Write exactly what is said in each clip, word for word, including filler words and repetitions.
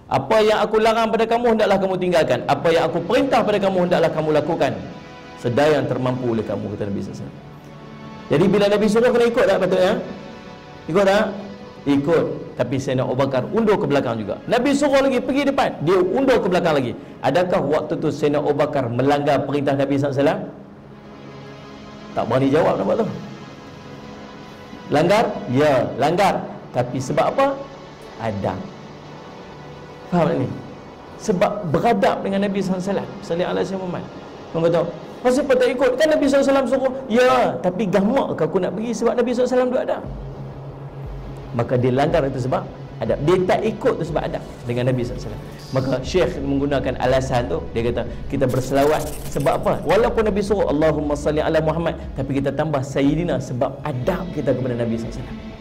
Apa yang aku larang pada kamu hendaklah kamu tinggalkan. Apa yang aku perintah pada kamu hendaklah kamu lakukan sedaya yang termampu oleh kamu, kata Nabi sallallahu alaihi wasallam. Jadi bila Nabi suruh kena ikut tak patutnya? Ikut tak? Ikut. Tapi Sayyidina Abu Bakar undur ke belakang juga. Nabi suruh lagi pergi depan, dia undur ke belakang lagi. Adakah waktu tu Sayyidina Abu Bakar melanggar perintah Nabi sallallahu alaihi wasallam? Tak berani jawab, nampak tu? Langgar? Ya, langgar. Tapi sebab apa? Adab. Faham tak ni? Sebab beradab dengan Nabi sallallahu alaihi wasallam. Sallallahu alaihi wasallam. Kau kata, pasal apa tak ikut? Kan Nabi sallallahu alaihi wasallam suruh. Ya, tapi gamak ke aku nak pergi sebab Nabi sallallahu alaihi wasallam tu adab? Maka dia langgar itu sebab adab. Dia tak ikut tu sebab adab dengan Nabi sallallahu alaihi wasallam. Maka Syekh menggunakan alasan tu, dia kata kita berselawat sebab apa? Walaupun Nabi suruh Allahumma salli ala Muhammad, tapi kita tambah Sayyidina sebab adab kita kepada Nabi sallallahu alaihi wasallam.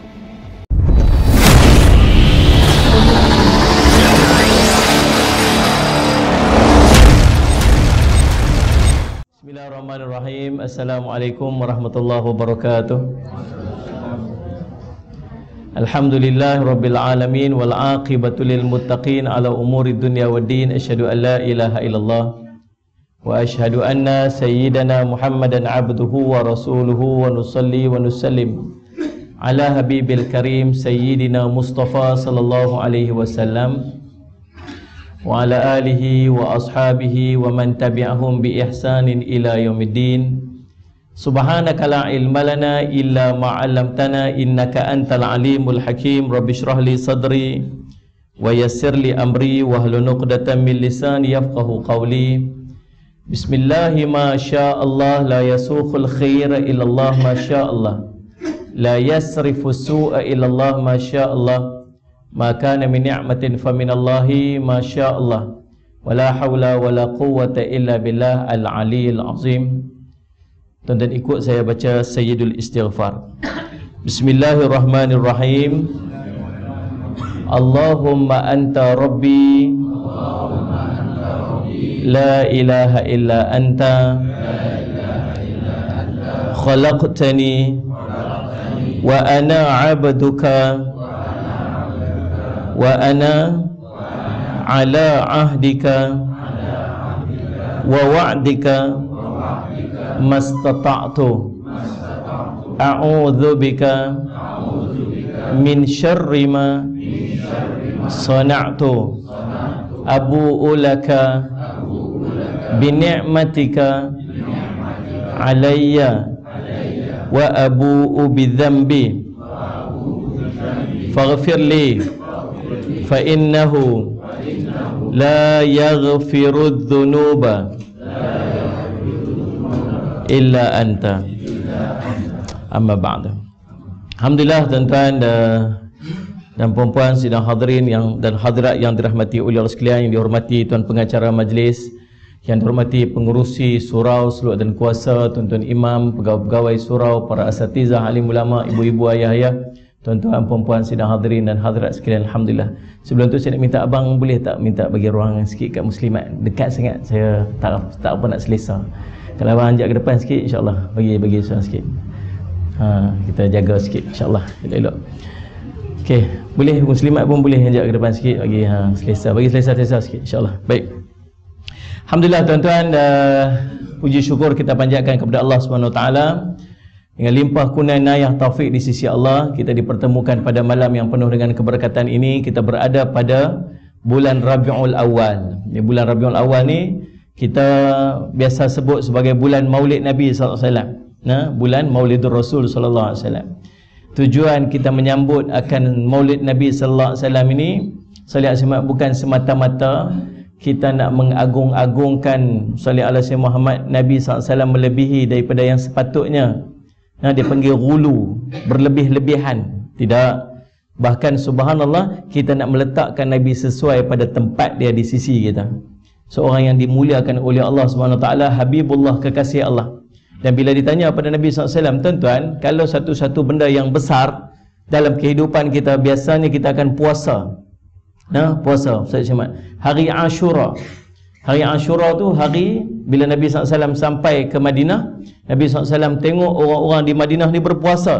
Bismillahirrahmanirrahim. Assalamualaikum warahmatullahi wabarakatuh. Alhamdulillah Rabbil Alamin wal aqibatu lil muttaqin ala umuri dunya waddin. Asyhadu an la ilaha illallah wa asyhadu anna sayyidana Muhammadan abduhu wa rasuluhu wa nusalli wa nusallim ala habibil karim sayyidina Mustafa sallallahu alaihi wasallam wa ala alihi wa ashabihi wa man tabi'ahum bi ihsanin ila yaumiddin. Subhanaka la ilma lana illa ma 'allamtana innaka antal alimul hakim. Rabbi shrah li sadri wa yassir li amri wahlul 'uqdatam min lisani yafqahu qawli. Bismillahi ma syaa Allah la yasuqul khaira illa Allah ma syaa Allah, la yasrifu su'a illa Allah ma syaa Allah, ma kana min ni'matin fa min Allahi ma syaa Allah, wa la hawla wa la quwwata illa billah al-'aliyyil 'azim. Tuan-tuan ikut saya baca Sayyidul Istighfar. Bismillahirrahmanirrahim. Allahumma anta rabbi la ilaha illa anta khalaqtani wa ana 'abduka wa ana ala ahdika wa wa'dika mastata'tu a'udzu bika min syarri ma sana'tu abu'u laka bi ni'matika alayya wa abu'u bi dhanbi faghfir li fa innahu la yaghfiru dhunuba illa anta. Amma ba'da. Alhamdulillah tuan-tuan dan puan-puan sidang hadirin yang dan hadirat yang dirahmati oleh Allah sekalian, yang dihormati tuan pengacara majlis, yang dihormati pengurusi surau seluruh dan kuasa, tuan-tuan imam, pegawai-pegawai surau, para asatizah, alim ulama, ibu-ibu, ayah-ayah, tuan-tuan puan-puan sidang hadirin dan hadirat sekalian, alhamdulillah. Sebelum tu saya nak minta abang boleh tak minta bagi ruang sikit kat muslimat, dekat sangat saya tak tak apa nak selesa. Kalau abang anjak ke depan sikit, insyaAllah bagi bagi suara sikit. Ha, kita jaga sikit, insyaAllah. Elok-elok. Okey, boleh muslimat pun boleh anjak ke depan sikit bagi ha, selesa, bagi selesa-selesa sikit, insyaAllah. Baik. Alhamdulillah tuan-tuan, uh, puji syukur kita panjatkan kepada Allah Subhanahu Wa Taala. Dengan limpah kurnia inayah taufik di sisi Allah, kita dipertemukan pada malam yang penuh dengan keberkatan ini. Kita berada pada bulan Rabiul Awal. Di bulan Rabiul Awal ni kita biasa sebut sebagai bulan Maulid Nabi sallallahu alaihi wasallam. Nah, bulan Maulidur Rasul sallallahu alaihi wasallam. Tujuan kita menyambut akan Maulid Nabi sallallahu alaihi wasallam ini sallallahu alaihi wasallam bukan semata-mata kita nak mengagung-agungkan sallallahu alaihi wasallam Muhammad Nabi sallallahu alaihi wasallam melebihi daripada yang sepatutnya. Nah, dia panggil ghulu, berlebih-lebihan. Tidak. Bahkan subhanallah, kita nak meletakkan Nabi sesuai pada tempat dia di sisi kita. Seorang yang dimuliakan oleh Allah Subhanahu Wa Taala, Habibullah, kekasih Allah. Dan bila ditanya pada Nabi sallallahu alaihi wasallam, tuan-tuan, kalau satu-satu benda yang besar dalam kehidupan kita, biasanya kita akan puasa. Nah, puasa, Ustaz Syamad. Hari Ashura. Hari Ashura tu hari bila Nabi sallallahu alaihi wasallam sampai ke Madinah, Nabi sallallahu alaihi wasallam tengok orang-orang di Madinah ni berpuasa.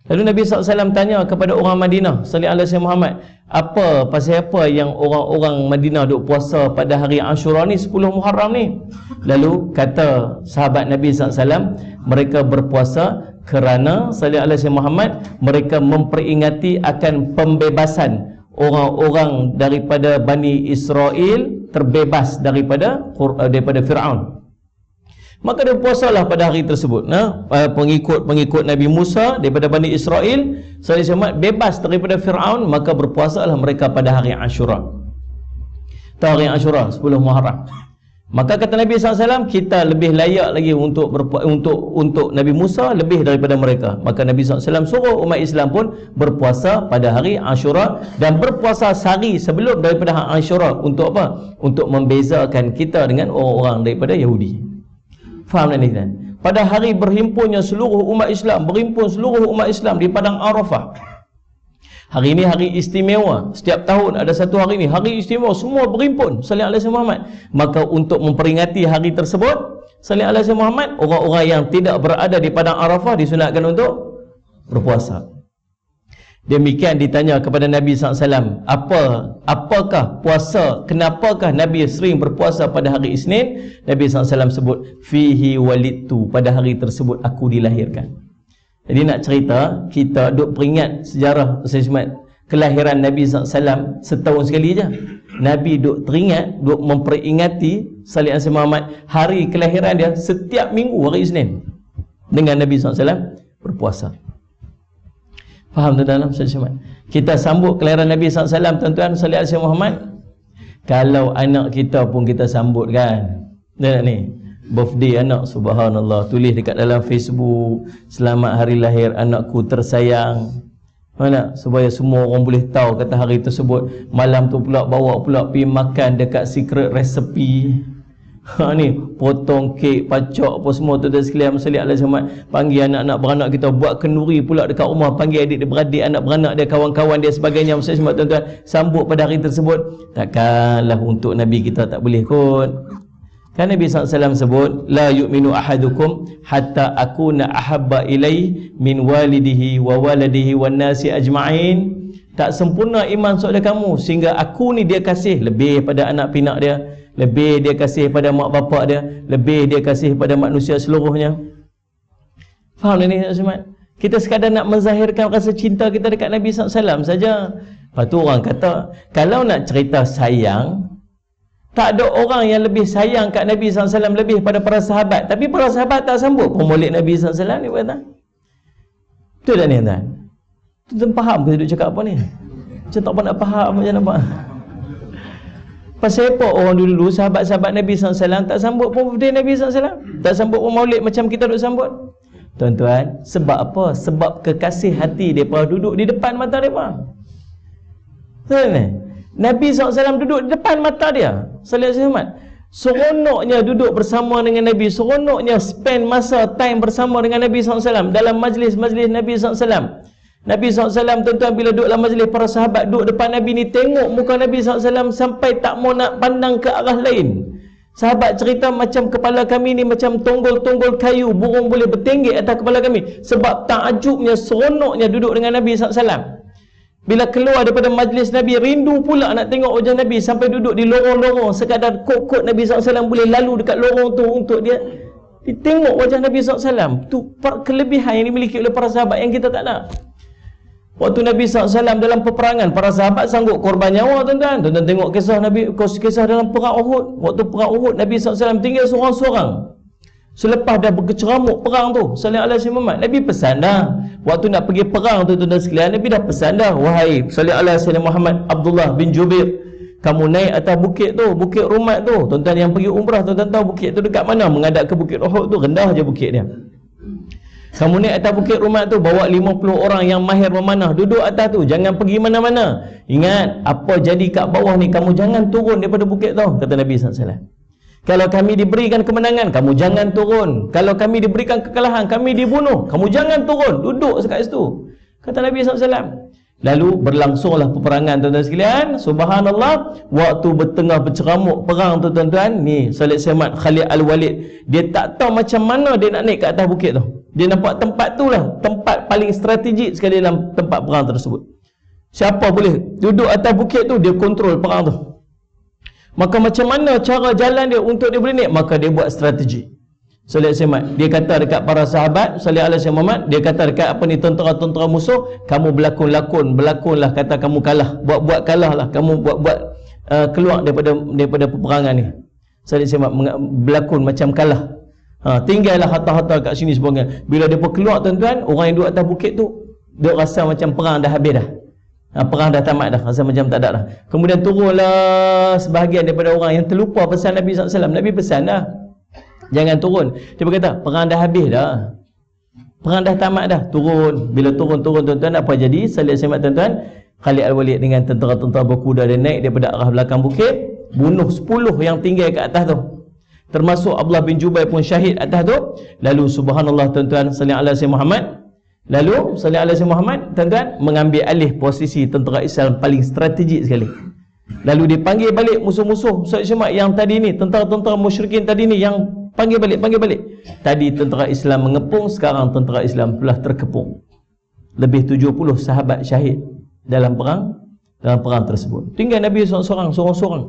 Lalu Nabi sallallahu alaihi wasallam tanya kepada orang Madinah, sallallahu alaihi wasallam Muhammad, apa, pasal apa yang orang-orang Madinah duk puasa pada hari Ashura ni, sepuluh Muharram ni? Lalu kata sahabat Nabi sallallahu alaihi wasallam, mereka berpuasa kerana sallallahu alaihi wasallam Muhammad, mereka memperingati akan pembebasan orang-orang daripada Bani Israel, terbebas daripada daripada Fir'aun. Maka dia puasalah pada hari tersebut. Nah, pengikut-pengikut Nabi Musa daripada Bani Israel, sallallahu alaihi wasallam bebas daripada Fir'aun, maka berpuasalah mereka pada hari Ashura. Tahu hari Ashura, sepuluh Muharram. Maka kata Nabi sallallahu alaihi wasallam, kita lebih layak lagi untuk berpu- untuk untuk Nabi Musa lebih daripada mereka. Maka Nabi sallallahu alaihi wasallam suruh umat Islam pun berpuasa pada hari Ashura, dan berpuasa sehari sebelum daripada hari Ashura. Untuk apa? Untuk membezakan kita dengan orang-orang daripada Yahudi. Faham tak ni kan? Pada hari berhimpunnya seluruh umat Islam, berhimpun seluruh umat Islam di padang Arafah. Hari ini hari istimewa. Setiap tahun ada satu hari ini, hari istimewa, semua berhimpun sallallahu alaihi wasallam Muhammad. Maka untuk memperingati hari tersebut, sallallahu alaihi wasallam Muhammad, orang-orang yang tidak berada di padang Arafah disunatkan untuk berpuasa. Demikian ditanya kepada Nabi sallallahu alaihi wasallam, apa apakah puasa, kenapakah Nabi sering berpuasa pada hari Isnin? Nabi sallallahu alaihi wasallam sebut, fihi walidtu, pada hari tersebut aku dilahirkan. Jadi nak cerita, kita duk peringat sejarah Ustaz, kelahiran Nabi sallallahu alaihi wasallam setahun sekali je. Nabi duk teringat, duk memperingati sallallahu alaihi wasallam Muhammad hari kelahiran dia setiap minggu hari Isnin, dengan Nabi sallallahu alaihi wasallam berpuasa. Faham tuan-tuan? Kita sambut kelahiran Nabi sallallahu alaihi wasallam, tuan-tuan, sallallahu alaihi wasallam Muhammad. Kalau anak kita pun kita sambut kan. Tengok ni, birthday anak, subhanallah, tulis dekat dalam Facebook, selamat hari lahir anakku tersayang. Mana? Supaya semua orang boleh tahu kata hari tersebut. Malam tu pula bawa pula pergi makan dekat secret recipe. Ha ni, potong kek, pacak apa semua tu, dan sekalian sallallahu alaihi wasallam, panggil anak-anak beranak kita buat kenduri pula dekat rumah, panggil adik-beradik, anak beranak dia, kawan-kawan dia sebagainya, semua tuan-tuan sambut pada hari tersebut. Takkanlah untuk Nabi kita tak boleh kot. Kan Nabi sallallahu alaihi wasallam sebut, la yu'minu ahadukum hatta akuna ahabba ilai min walidihi wa waladihi wan nasi ajma'in. Tak sempurna iman seorang kamu sehingga aku ni dia kasih lebih pada anak pinak dia, lebih dia kasih pada mak bapak dia, lebih dia kasih pada manusia seluruhnya. Faham ni Ustaz? Kita sekadar nak menzahirkan rasa cinta kita dekat Nabi sallallahu alaihi wasallam saja. Lepas tu orang kata, kalau nak cerita sayang, tak ada orang yang lebih sayang kat Nabi sallallahu alaihi wasallam lebih pada para sahabat. Tapi para sahabat tak sambut pun maulid Nabi sallallahu alaihi wasallam ni, kata. Betul tak ni tuan? Tuan faham ke duduk cakap apa ni? Macam tak nak faham macam nampak. Pasal apa orang dulu, sahabat-sahabat Nabi sallallahu alaihi wasallam tak sambut pun birthday Nabi sallallahu alaihi wasallam? Tak sambut pun maulid macam kita duk sambut? Tuan-tuan, sebab apa? Sebab kekasih hati mereka duduk di depan mata mereka. Tuan ni, Nabi sallallahu alaihi wasallam duduk di depan mata dia, sallallahu alaihi wasallam. Seronoknya duduk bersama dengan Nabi, seronoknya spend masa time bersama dengan Nabi sallallahu alaihi wasallam dalam majlis-majlis Nabi sallallahu alaihi wasallam. Nabi sallallahu alaihi wasallam, tuan-tuan, bila duduk dalam majlis, para sahabat duduk depan Nabi ni, tengok muka Nabi sallallahu alaihi wasallam sampai tak mau nak pandang ke arah lain. Sahabat cerita macam kepala kami ni macam tonggol-tonggol kayu, burung boleh bertenggek atas kepala kami. Sebab takjubnya, seronoknya duduk dengan Nabi sallallahu alaihi wasallam. Bila keluar daripada majlis Nabi, rindu pula nak tengok wajah Nabi, sampai duduk di lorong-lorong, sekadar kot-kot Nabi sallallahu alaihi wasallam boleh lalu dekat lorong tu untuk dia ditengok wajah Nabi sallallahu alaihi wasallam. Tu kelebihan yang dimiliki oleh para sahabat yang kita tak ada. Waktu Nabi sallallahu alaihi wasallam dalam peperangan, para sahabat sanggup korban nyawa, tuan-tuan. Tuan-tuan tengok kisah Nabi, kisah dalam perang Uhud. Waktu perang Uhud, Nabi sallallahu alaihi wasallam tinggal seorang-seorang. Selepas dah berkeceramuk perang tu, sallallahu alaihi wasallam, Nabi pesan dah. Waktu nak pergi perang tu, tuan-tuan sekalian, Nabi dah pesan dah, wahai sallallahu alaihi wasallam Muhammad Abdullah bin Jubair, kamu naik atas bukit tu, bukit Rumat tu. Tuan-tuan yang pergi umrah, tuan-tuan tahu bukit tu dekat mana? Menghadap ke bukit Uhud tu, rendah je bukit dia. Kamu naik atas bukit Rumat tu, bawa lima puluh orang yang mahir memanah, duduk atas tu, jangan pergi mana-mana. Ingat, apa jadi kat bawah ni, kamu jangan turun daripada bukit tu, kata Nabi sallallahu alaihi wasallam. Kalau kami diberikan kemenangan, kamu jangan turun. Kalau kami diberikan kekalahan, kami dibunuh, kamu jangan turun, duduk dekat situ, kata Nabi sallallahu alaihi wasallam. Lalu berlangsunglah peperangan, tuan-tuan sekalian. Subhanallah, waktu bertengah berceramuk perang tu, tuan-tuan, ni Khalid Samad Khalid Al-Walid, dia tak tahu macam mana dia nak naik ke atas bukit tu. Dia nampak tempat tu lah tempat paling strategik sekali dalam tempat perang tersebut. Siapa boleh duduk atas bukit tu, dia kontrol perang tu. Maka macam mana cara jalan dia untuk dia boleh naik? Maka dia buat strategi. Salih Alaihi dia kata dekat para sahabat, Salih Alaihi Muhammad, dia kata dekat apa ni tentera-tentera musuh, kamu berlakon-lakon, berlakonlah kata kamu kalah, buat-buat kalah lah, kamu buat-buat uh, keluar daripada daripada peperangan ni. Salih Alaihi berlakon macam kalah. Ha, tinggallah harta-harta kat sini sebagainya. Bila dia pun keluar tuan-tuan, orang yang duduk atas bukit tu, dia rasa macam perang dah habis dah. Ha, perang dah tamat dah, rasa macam tak ada dah. Kemudian turunlah sebahagian daripada orang yang terlupa pesan Nabi sallallahu alaihi wasallam. Nabi pesan dah, jangan turun. Dia berkata, perang dah habis dah, perang dah tamat dah. Turun. Bila turun-turun tuan-tuan, apa jadi? Salih semat tuan-tuan, Khalid Al-Walid dengan tentera-tentera berkuda dia naik daripada arah belakang bukit, bunuh sepuluh yang tinggal kat atas tu, termasuk Abdullah bin Jubair pun syahid atas tu. Lalu subhanallah tuan-tuan, salli ala sayyidina Muhammad, lalu salli ala sayyidina Muhammad tuan-tuan mengambil alih posisi tentera Islam paling strategik sekali. Lalu dipanggil balik musuh-musuh Sallallahu yang tadi ni, tentera-tentera musyrikin tadi ni, yang panggil balik, panggil balik. Tadi tentera Islam mengepung, sekarang tentera Islam telah terkepung. Lebih tujuh puluh sahabat syahid dalam perang dalam perang tersebut. Tinggal Nabi seorang-seorang, seorang-seorang.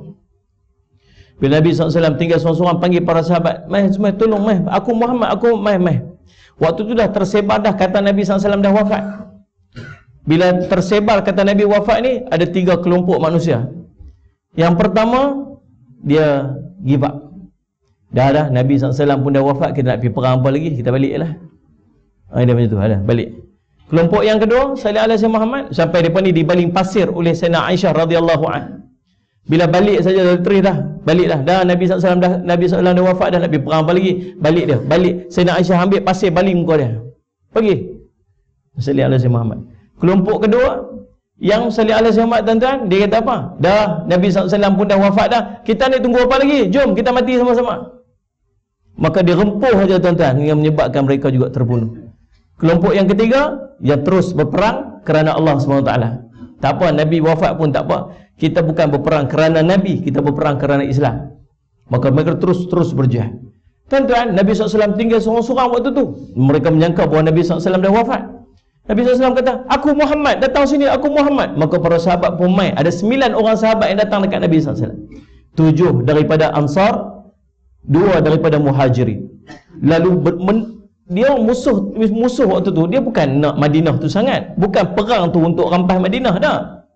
Bila Nabi sallallahu alaihi wasallam tinggal seorang-seorang, panggil para sahabat, "Mai, semai tolong mai, aku Muhammad, aku mai mai." Waktu tu dah tersebar dah kata Nabi sallallahu alaihi wasallam dah wafat. Bila tersebar kata Nabi wafat ni, ada tiga kelompok manusia. Yang pertama, dia give up. Dah dah Nabi sallallahu alaihi wasallam pun dah wafat, kita nak pergi perang apa lagi? Kita baliklah. Ah, dia macam tu, ada balik. Kelompok yang kedua, sallallahu alaihi Muhammad, sampai depan ni dibaling pasir oleh Sayyidina Aisyah radhiyallahu anha. Bila balik saja dah terus dah, balik dah. Dah Nabi sallallahu alaihi wasallam dah Nabi sallallahu alaihi wasallam dah wafat dah, nak pergi perang apa lagi? Balik dia, balik. Sayyidina Aisyah ambil pasir baling muka dia. Pergi. Sallallahu alaihi Muhammad. Kelompok kedua yang sallallahu alaihi Muhammad tuan-tuan, dia kata apa? Dah Nabi sallallahu alaihi wasallam pun dah wafat dah. Kita ni tunggu apa lagi? Jom kita mati sama-sama. Maka dirempuh saja tuan-tuan, yang menyebabkan mereka juga terbunuh. Kelompok yang ketiga, yang terus berperang kerana Allah subhanahu wa taala. Tak apa, Nabi wafat pun tak apa. Kita bukan berperang kerana Nabi, kita berperang kerana Islam. Maka mereka terus-terus berjihad. Tuan-tuan, Nabi sallallahu alaihi wasallam tinggal seorang-seorang waktu tu. Mereka menyangka bahawa Nabi sallallahu alaihi wasallam dah wafat. Nabi sallallahu alaihi wasallam kata, "Aku Muhammad, datang sini, aku Muhammad." Maka para sahabat pun mai. Ada sembilan orang sahabat yang datang dekat Nabi sallallahu alaihi wasallam. Tujuh daripada Ansar, dua daripada Muhajirin. Lalu ber, men, dia musuh musuh waktu tu, dia bukan nak Madinah tu sangat, bukan perang tu untuk rampas Madinah dah.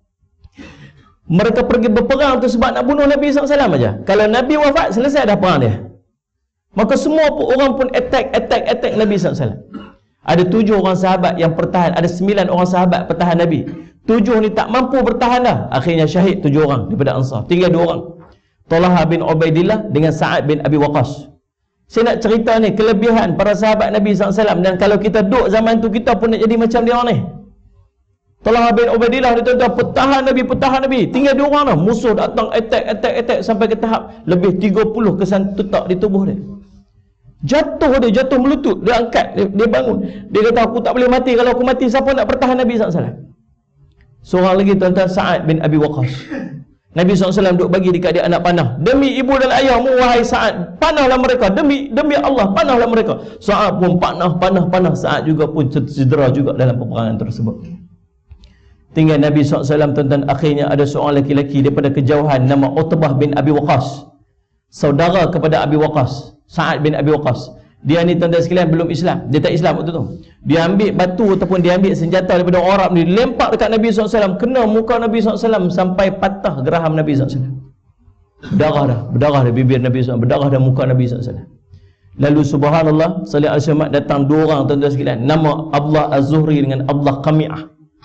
Mereka pergi berperang tu sebab nak bunuh Nabi sallallahu alaihi wasallam aja. Kalau Nabi wafat, selesai dah perang dia. Maka semua orang pun attack attack attack Nabi sallallahu alaihi wasallam. Ada tujuh orang sahabat yang bertahan, ada sembilan orang sahabat pertahan Nabi. Tujuh ni tak mampu bertahan dah, akhirnya syahid tujuh orang daripada Ansar. Tinggal dua orang, Talha bin Ubaidillah dengan Sa'ad bin Abi Waqqas. Saya nak cerita ni kelebihan para sahabat Nabi sallallahu alaihi wasallam, dan kalau kita duduk zaman tu, kita pun nak jadi macam dia orang ni. Talha bin Ubaidillah dia tuan-tuan, pertahan Nabi, pertahan Nabi. Tinggal dua orang dah, musuh datang attack attack attack sampai ke tahap lebih tiga puluh kesan tutak di tubuh dia. Jatuh dia, jatuh melutut, dia angkat, dia, dia bangun. Dia kata, "Aku tak boleh mati, kalau aku mati siapa nak pertahan Nabi sallallahu alaihi wasallam?" Seorang lagi tuan-tuan, Sa'ad bin Abi Waqqas. Nabi sallallahu alaihi wasallam duk bagi dekat dia anak panah. "Demi ibu dan ayahmu wahai Sa'ad, panahlah mereka, demi demi Allah, panahlah mereka." Sa'ad pun panah, panah, panah. Sa'ad juga pun cedera juga dalam peperangan tersebut. Tinggal Nabi sallallahu alaihi wasallam tuan-tuan, akhirnya ada seorang lelaki daripada kejauhan nama Utbah bin Abi Waqqas, saudara kepada Abi Waqqas, Sa'ad bin Abi Waqqas. Dia ni tuan-tuan sekalian belum Islam, dia tak Islam waktu tu. Dia ambil batu ataupun dia ambil senjata daripada orang Arab ni, lempar dekat Nabi sallallahu alaihi wasallam, kena muka Nabi sallallahu alaihi wasallam sampai patah geraham Nabi sallallahu alaihi wasallam. Berdarah dah, berdarah dah bibir Nabi sallallahu alaihi wasallam, berdarah dah muka Nabi sallallahu alaihi wasallam. Lalu subhanallah, sallallahu alaihi wasallam datang dua orang tuan-tuan sekalian, nama Abdullah Az-Zuhri dengan Abdullah Qami'ah.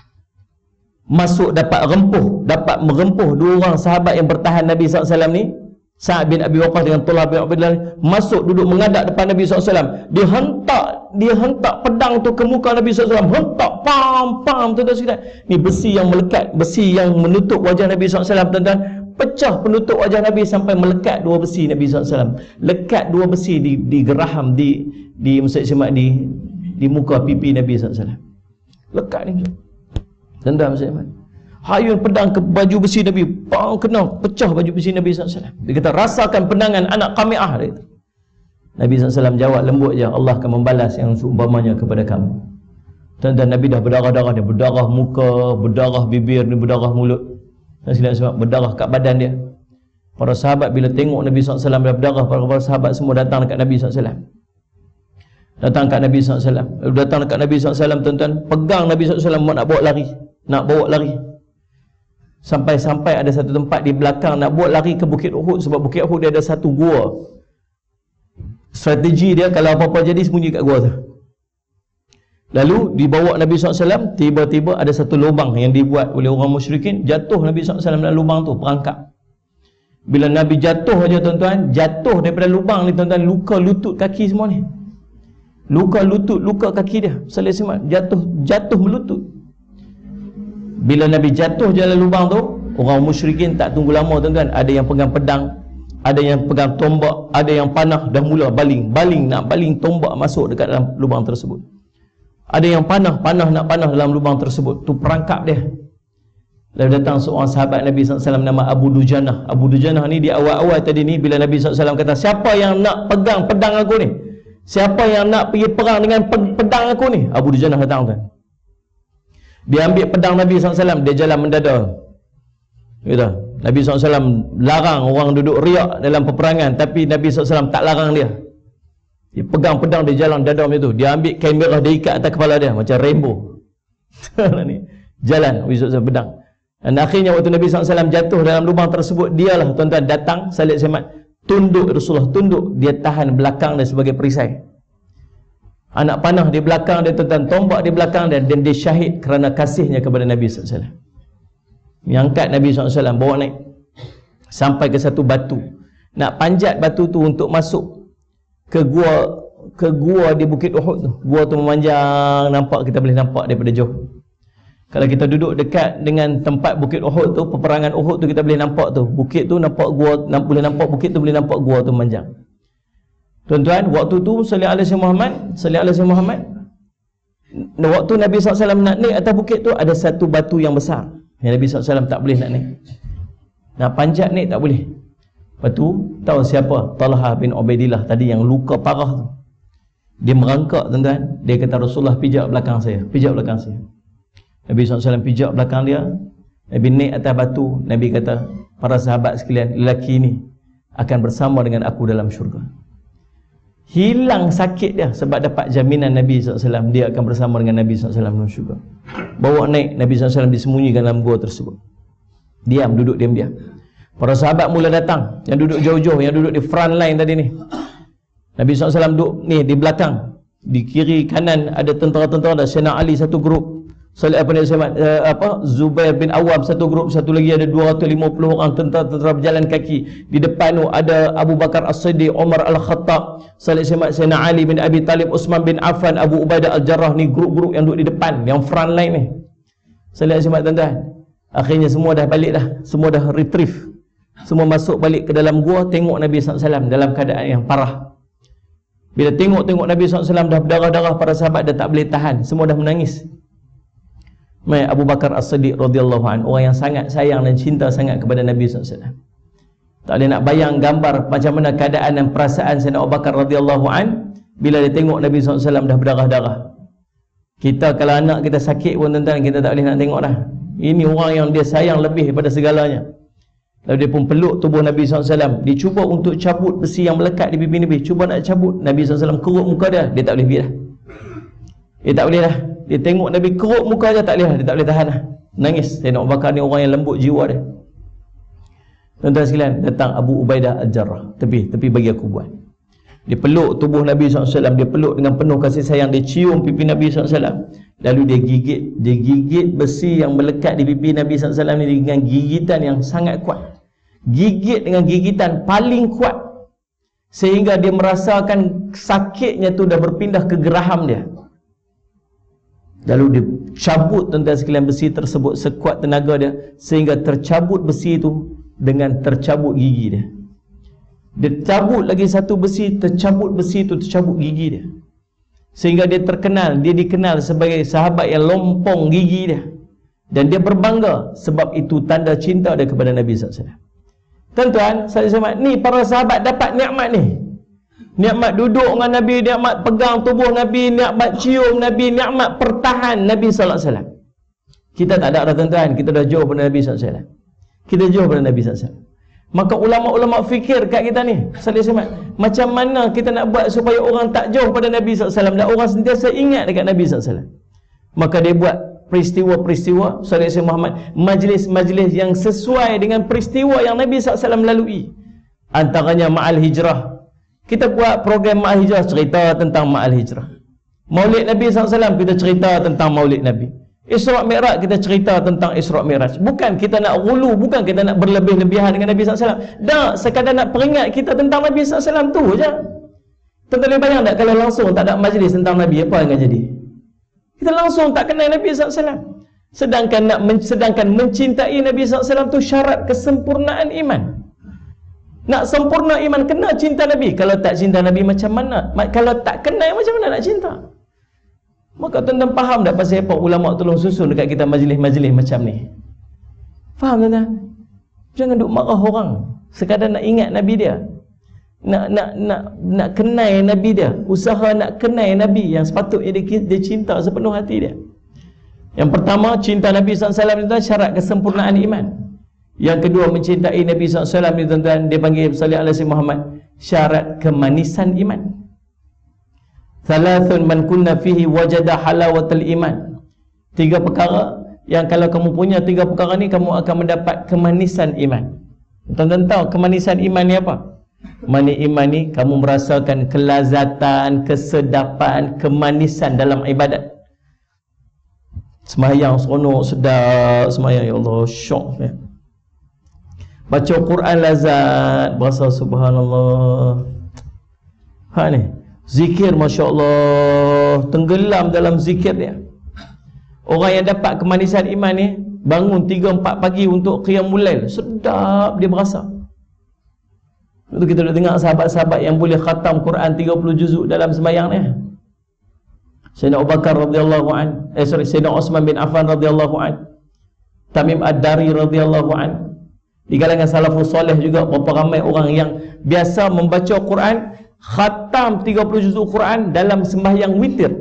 Masuk dapat rempuh, dapat merempuh dua orang sahabat yang bertahan Nabi sallallahu alaihi wasallam ni. Sa'ad bin Abi Waqqas dengan Talha bin Ubaidillah masuk duduk menghadap depan Nabi sallallahu alaihi wasallam. Dia hentak, dia hentak pedang tu ke muka Nabi sallallahu alaihi wasallam. Hentak, pam, pam, tuan-tuan sekalian. Ni besi yang melekat, besi yang menutup wajah Nabi sallallahu alaihi wasallam, tuan-tuan. Pecah penutup wajah Nabi sampai melekat dua besi Nabi sallallahu alaihi wasallam. Lekat dua besi di di geraham di di Masjid Semak di di muka pipi Nabi sallallahu alaihi wasallam. Lekat ni. Tuan-tuan Masjid Semak. Hayun pedang ke baju besi Nabi, bang, kena pecah baju besi Nabi sallallahu alaihi wasallam. Dia kata, "Rasakan penangan anak Qami'ah." Dia kata. Nabi sallallahu alaihi wasallam jawab lembut je, Allah akan membalas yang seumpamanya kepada kamu. Dan Nabi dah berdarah-darah dia, berdarah muka, berdarah bibir, ni berdarah mulut. Dan silap sebab berdarah kat badan dia. Para sahabat bila tengok Nabi sallallahu alaihi wasallam dah berdarah, para, para sahabat semua datang dekat Nabi sallallahu alaihi wasallam. Datang kat Nabi sallallahu alaihi wasallam. Datang dekat Nabi sallallahu alaihi wasallam, tuan-tuan, pegang Nabi sallallahu alaihi wasallam nak bawa lari. Nak bawa lari. Sampai-sampai ada satu tempat di belakang nak bawa lari ke Bukit Uhud, sebab Bukit Uhud dia ada satu gua. Strategi dia kalau apa-apa jadi sembunyi kat gua tu. Lalu dibawa Nabi sallallahu alaihi wasallam, tiba-tiba ada satu lubang yang dibuat oleh orang musyrikin, jatuh Nabi sallallahu alaihi wasallam dalam lubang tu, perangkap. Bila Nabi jatuh aja tuan-tuan, jatuh daripada lubang ni tuan-tuan, luka lutut kaki semua ni. Luka lutut, luka kaki dia. Sallallahu alaihi wasallam jatuh, jatuh melutut. Bila Nabi jatuh dalam lubang tu, orang musyrikin tak tunggu lama tuan-tuan, ada yang pegang pedang, ada yang pegang tombak, ada yang panah, dah mula baling, baling nak baling tombak masuk dekat dalam lubang tersebut. Ada yang panah, panah nak panah dalam lubang tersebut. Tu perangkap dia. Lalu datang seorang sahabat Nabi sallallahu alaihi wasallam nama Abu Dujanah. Abu Dujanah ni di awal-awal tadi ni, bila Nabi sallallahu alaihi wasallam kata, siapa yang nak pegang pedang aku ni? Siapa yang nak pergi perang dengan pedang aku ni? Abu Dujanah datang tuan. Dia ambil pedang Nabi sallallahu alaihi wasallam, dia jalan mendada. Gitu. Nabi sallallahu alaihi wasallam larang orang duduk riak dalam peperangan, tapi Nabi sallallahu alaihi wasallam tak larang dia. Dia pegang pedang, dia jalan dada macam tu. Dia ambil kain merah, dia ikat atas kepala dia macam rainbow. Jalan Nabi sallallahu alaihi wasallam pedang. Dan akhirnya waktu Nabi sallallahu alaihi wasallam jatuh dalam lubang tersebut, dialah tuan-tuan datang Salih Semat, tunduk, Rasulullah tunduk, dia tahan belakang dia sebagai perisai. Anak panah di belakang dia tuan-tuan, tombak di belakang dia, dan dia syahid kerana kasihnya kepada Nabi sallallahu alaihi wasallam. Yang angkat Nabi sallallahu alaihi wasallam, bawa naik sampai ke satu batu. Nak panjat batu tu untuk masuk ke gua, ke gua di Bukit Uhud tu. Gua tu memanjang, nampak, kita boleh nampak daripada jauh. Kalau kita duduk dekat dengan tempat Bukit Uhud tu, peperangan Uhud tu, kita boleh nampak tu. Bukit tu nampak gua, namp, boleh nampak bukit tu, boleh nampak gua tu memanjang. Tuan-tuan, waktu tu sallallahu alaihi Muhammad, sallallahu alaihi Muhammad, waktu Nabi sallallahu alaihi wasallam nak naik atas bukit tu, ada satu batu yang besar yang Nabi sallallahu alaihi wasallam tak boleh nak naik. Nak panjat naik tak boleh. Lepas tu, tahu siapa? Talha bin Ubaidillah tadi yang luka parah tu. Dia merangkak tuan-tuan. Dia kata, Rasulullah pijak belakang saya, pijak belakang saya. Nabi sallallahu alaihi wasallam pijak belakang dia. Nabi naik atas batu. Nabi kata, para sahabat sekalian, lelaki ini akan bersama dengan aku dalam syurga. Hilang sakit dia sebab dapat jaminan Nabi sallallahu alaihi wasallam dia akan bersama dengan Nabi sallallahu alaihi wasallam dalam syurga. Bawa naik, Nabi sallallahu alaihi wasallam disembunyikan dalam gua tersebut. Diam, duduk diam-diam. Para sahabat mula datang, yang duduk jauh-jauh, yang duduk di front line tadi ni. Nabi sallallahu alaihi wasallam duduk ni di belakang. Di kiri kanan ada tentera-tentera, ada Sayyidina Ali satu grup, Salih apa ni uh, apa Zubair bin Awam satu grup, satu lagi ada dua ratus lima puluh orang tentera-tentera berjalan kaki. Di depan tu ada Abu Bakar As-Siddiq, Umar Al-Khattab, Salih Semat, Sayyidina Ali bin Abi Talib, Uthman bin Affan, Abu Ubaidah Al-Jarrah. Ni grup-grup yang duduk di depan, yang front line ni. Salih Semat tuan-tuan. Akhirnya semua dah balik dah, semua dah retrieve. Semua masuk balik ke dalam gua, tengok Nabi sallallahu alaihi wasallam dalam keadaan yang parah. Bila tengok-tengok Nabi sallallahu alaihi wasallam dah berdarah-darah, para sahabat dah tak boleh tahan, semua dah menangis. Mai Abu Bakar As-Siddiq radhiyallahu anhu, orang yang sangat sayang dan cinta sangat kepada Nabi sallallahu alaihi wasallam. Tak boleh nak bayang gambar macam mana keadaan dan perasaan Sayyidina Abu Bakar radhiyallahu anhu bila dia tengok Nabi sallallahu alaihi wasallam dah berdarah-darah. Kita kalau anak kita sakit pun tuan-tuan, kita tak boleh nak tengok dah. Ini orang yang dia sayang lebih daripada segalanya. Lalu dia pun peluk tubuh Nabi sallallahu alaihi wasallam. Dia cuba untuk cabut besi yang melekat di pipi Nabi. Cuba nak cabut. Nabi sallallahu alaihi wasallam kerut muka dia. Dia tak boleh biar dah. Dia tak boleh dah. Dia tengok Nabi kerut muka dia, tak boleh dah. Dia tak boleh tahan dah. Nangis. Saya nak bakar ni orang yang lembut jiwa dia. Tuan-tuan sekalian, datang Abu Ubaidah Al-Jarrah. Tepi, tepi bagi aku buat. Dia peluk tubuh Nabi sallallahu alaihi wasallam. Dia peluk dengan penuh kasih sayang. Dia cium pipi Nabi sallallahu alaihi wasallam. Lalu dia gigit. Dia gigit besi yang melekat di pipi Nabi sallallahu alaihi wasallam ni dengan gigitan yang sangat kuat. Gigit dengan gigitan paling kuat, sehingga dia merasakan sakitnya tu dah berpindah ke geraham dia. Lalu dia cabut tuan-tuan sekalian besi tersebut sekuat tenaga dia, sehingga tercabut besi itu dengan tercabut gigi dia. Dia cabut lagi satu besi, tercabut besi itu, tercabut gigi dia. Sehingga dia terkenal, dia dikenal sebagai sahabat yang lompong gigi dia. Dan dia berbangga sebab itu tanda cinta dia kepada Nabi sallallahu alaihi wasallam. Tuan-tuan, saya sama ni para sahabat dapat nikmat ni. nikmat duduk dengan Nabi, nikmat pegang tubuh Nabi, nikmat cium Nabi, nikmat pertahan Nabi sallallahu alaihi wasallam. Kita tak ada dah tuan-tuan, kita dah jauh pada Nabi sallallahu alaihi wasallam. Kita jauh pada Nabi sallallahu alaihi wasallam. Maka ulama-ulama fikir kat kita ni, sallallahu macam mana kita nak buat supaya orang tak jauh pada Nabi sallallahu alaihi wasallam dan orang sentiasa ingat dekat Nabi sallallahu alaihi wasallam. Maka dia buat peristiwa-peristiwa sallallahu Muhammad, majlis-majlis yang sesuai dengan peristiwa yang Nabi sallallahu alaihi wasallam lalui. Antaranya Ma'al Hijrah. Kita buat program Ma'al Hijrah, cerita tentang Ma'al Hijrah. Maulid Nabi sallallahu alaihi wasallam, kita cerita tentang Maulid Nabi. Isra' Mi'raj, kita cerita tentang Isra' Mi'raj. Bukan kita nak gulu, bukan kita nak berlebih-lebihan dengan Nabi sallallahu alaihi wasallam. Dah, sekadar nak peringat kita tentang Nabi sallallahu alaihi wasallam tu je. Tuan-tuan bayang tak kalau langsung tak ada majlis tentang Nabi, apa yang akan jadi? Kita langsung tak kenal Nabi sallallahu alaihi wasallam. Sedangkan nak sedangkan mencintai Nabi sallallahu alaihi wasallam tu syarat kesempurnaan iman. Nak sempurna iman kena cinta Nabi. Kalau tak cinta Nabi macam mana? Kalau tak kenal macam mana nak cinta? Maka tuan-tuan faham tak pasal apa ulama tolong susun dekat kita majlis-majlis macam ni? Faham tuan-tuan? Jangan duk marah orang sekadar nak ingat Nabi dia. Nak nak nak nak kenal Nabi dia. Usaha nak kenal Nabi yang sepatutnya dia, dia cinta sepenuh hati dia. Yang pertama, cinta Nabi sallallahu alaihi wasallam itu syarat kesempurnaan iman. Yang kedua, mencintai Nabi sallallahu alaihi wasallam itu tuan-tuan, dia panggil sallallahu alaihi Muhammad, syarat kemanisan iman. Thalathun man kunna fihi wajada halawatul iman. Tiga perkara yang kalau kamu punya tiga perkara ni, kamu akan mendapat kemanisan iman. Tuan-tuan tahu kemanisan iman ni apa? Mani iman ni kamu merasakan kelazatan, kesedapan, kemanisan dalam ibadat. Sembahyang seronok, sedap sembahyang, ya Allah, syok ya. Baca Quran lazat, berasa subhanallah. Ha ni, zikir masya-Allah, tenggelam dalam zikir dia. Orang yang dapat kemanisan iman ni bangun tiga empat pagi untuk qiyamul lail, sedap dia berasa. Itu kita dah dengar sahabat-sahabat yang boleh khatam Quran tiga puluh juzuk dalam sembahyang ni. Sayyidina Abu Bakar radhiyallahu an, eh sorry, Sayyidina Uthman bin Affan radhiyallahu an, Tamim Ad-Dari radhiyallahu an. Di kalangan salafus soleh juga berapa ramai orang yang biasa membaca Quran, khatam tiga puluh juzuk Quran dalam sembahyang witir.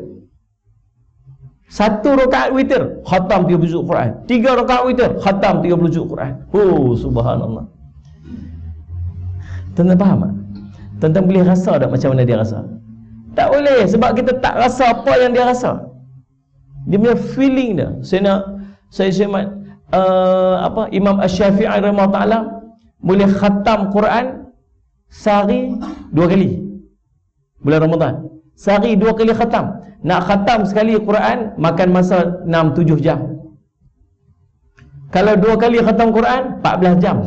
Satu rakaat witir, khatam tiga puluh juzuk Quran. Tiga rakaat witir, khatam tiga puluh juzuk Quran. Oh, subhanallah. Tuan-tuan faham tak? Tuan-tuan boleh rasa tak macam mana dia rasa? Tak boleh, sebab kita tak rasa apa yang dia rasa. Dia punya feeling dia. Saya nak, saya semat uh, apa, Imam Asy-Syafi'i rahimahullah ta'ala boleh khatam Quran sehari dua kali bulan Ramadan. Sehari dua kali khatam. Nak khatam sekali Quran makan masa enam tujuh jam. Kalau dua kali khatam Quran empat belas jam.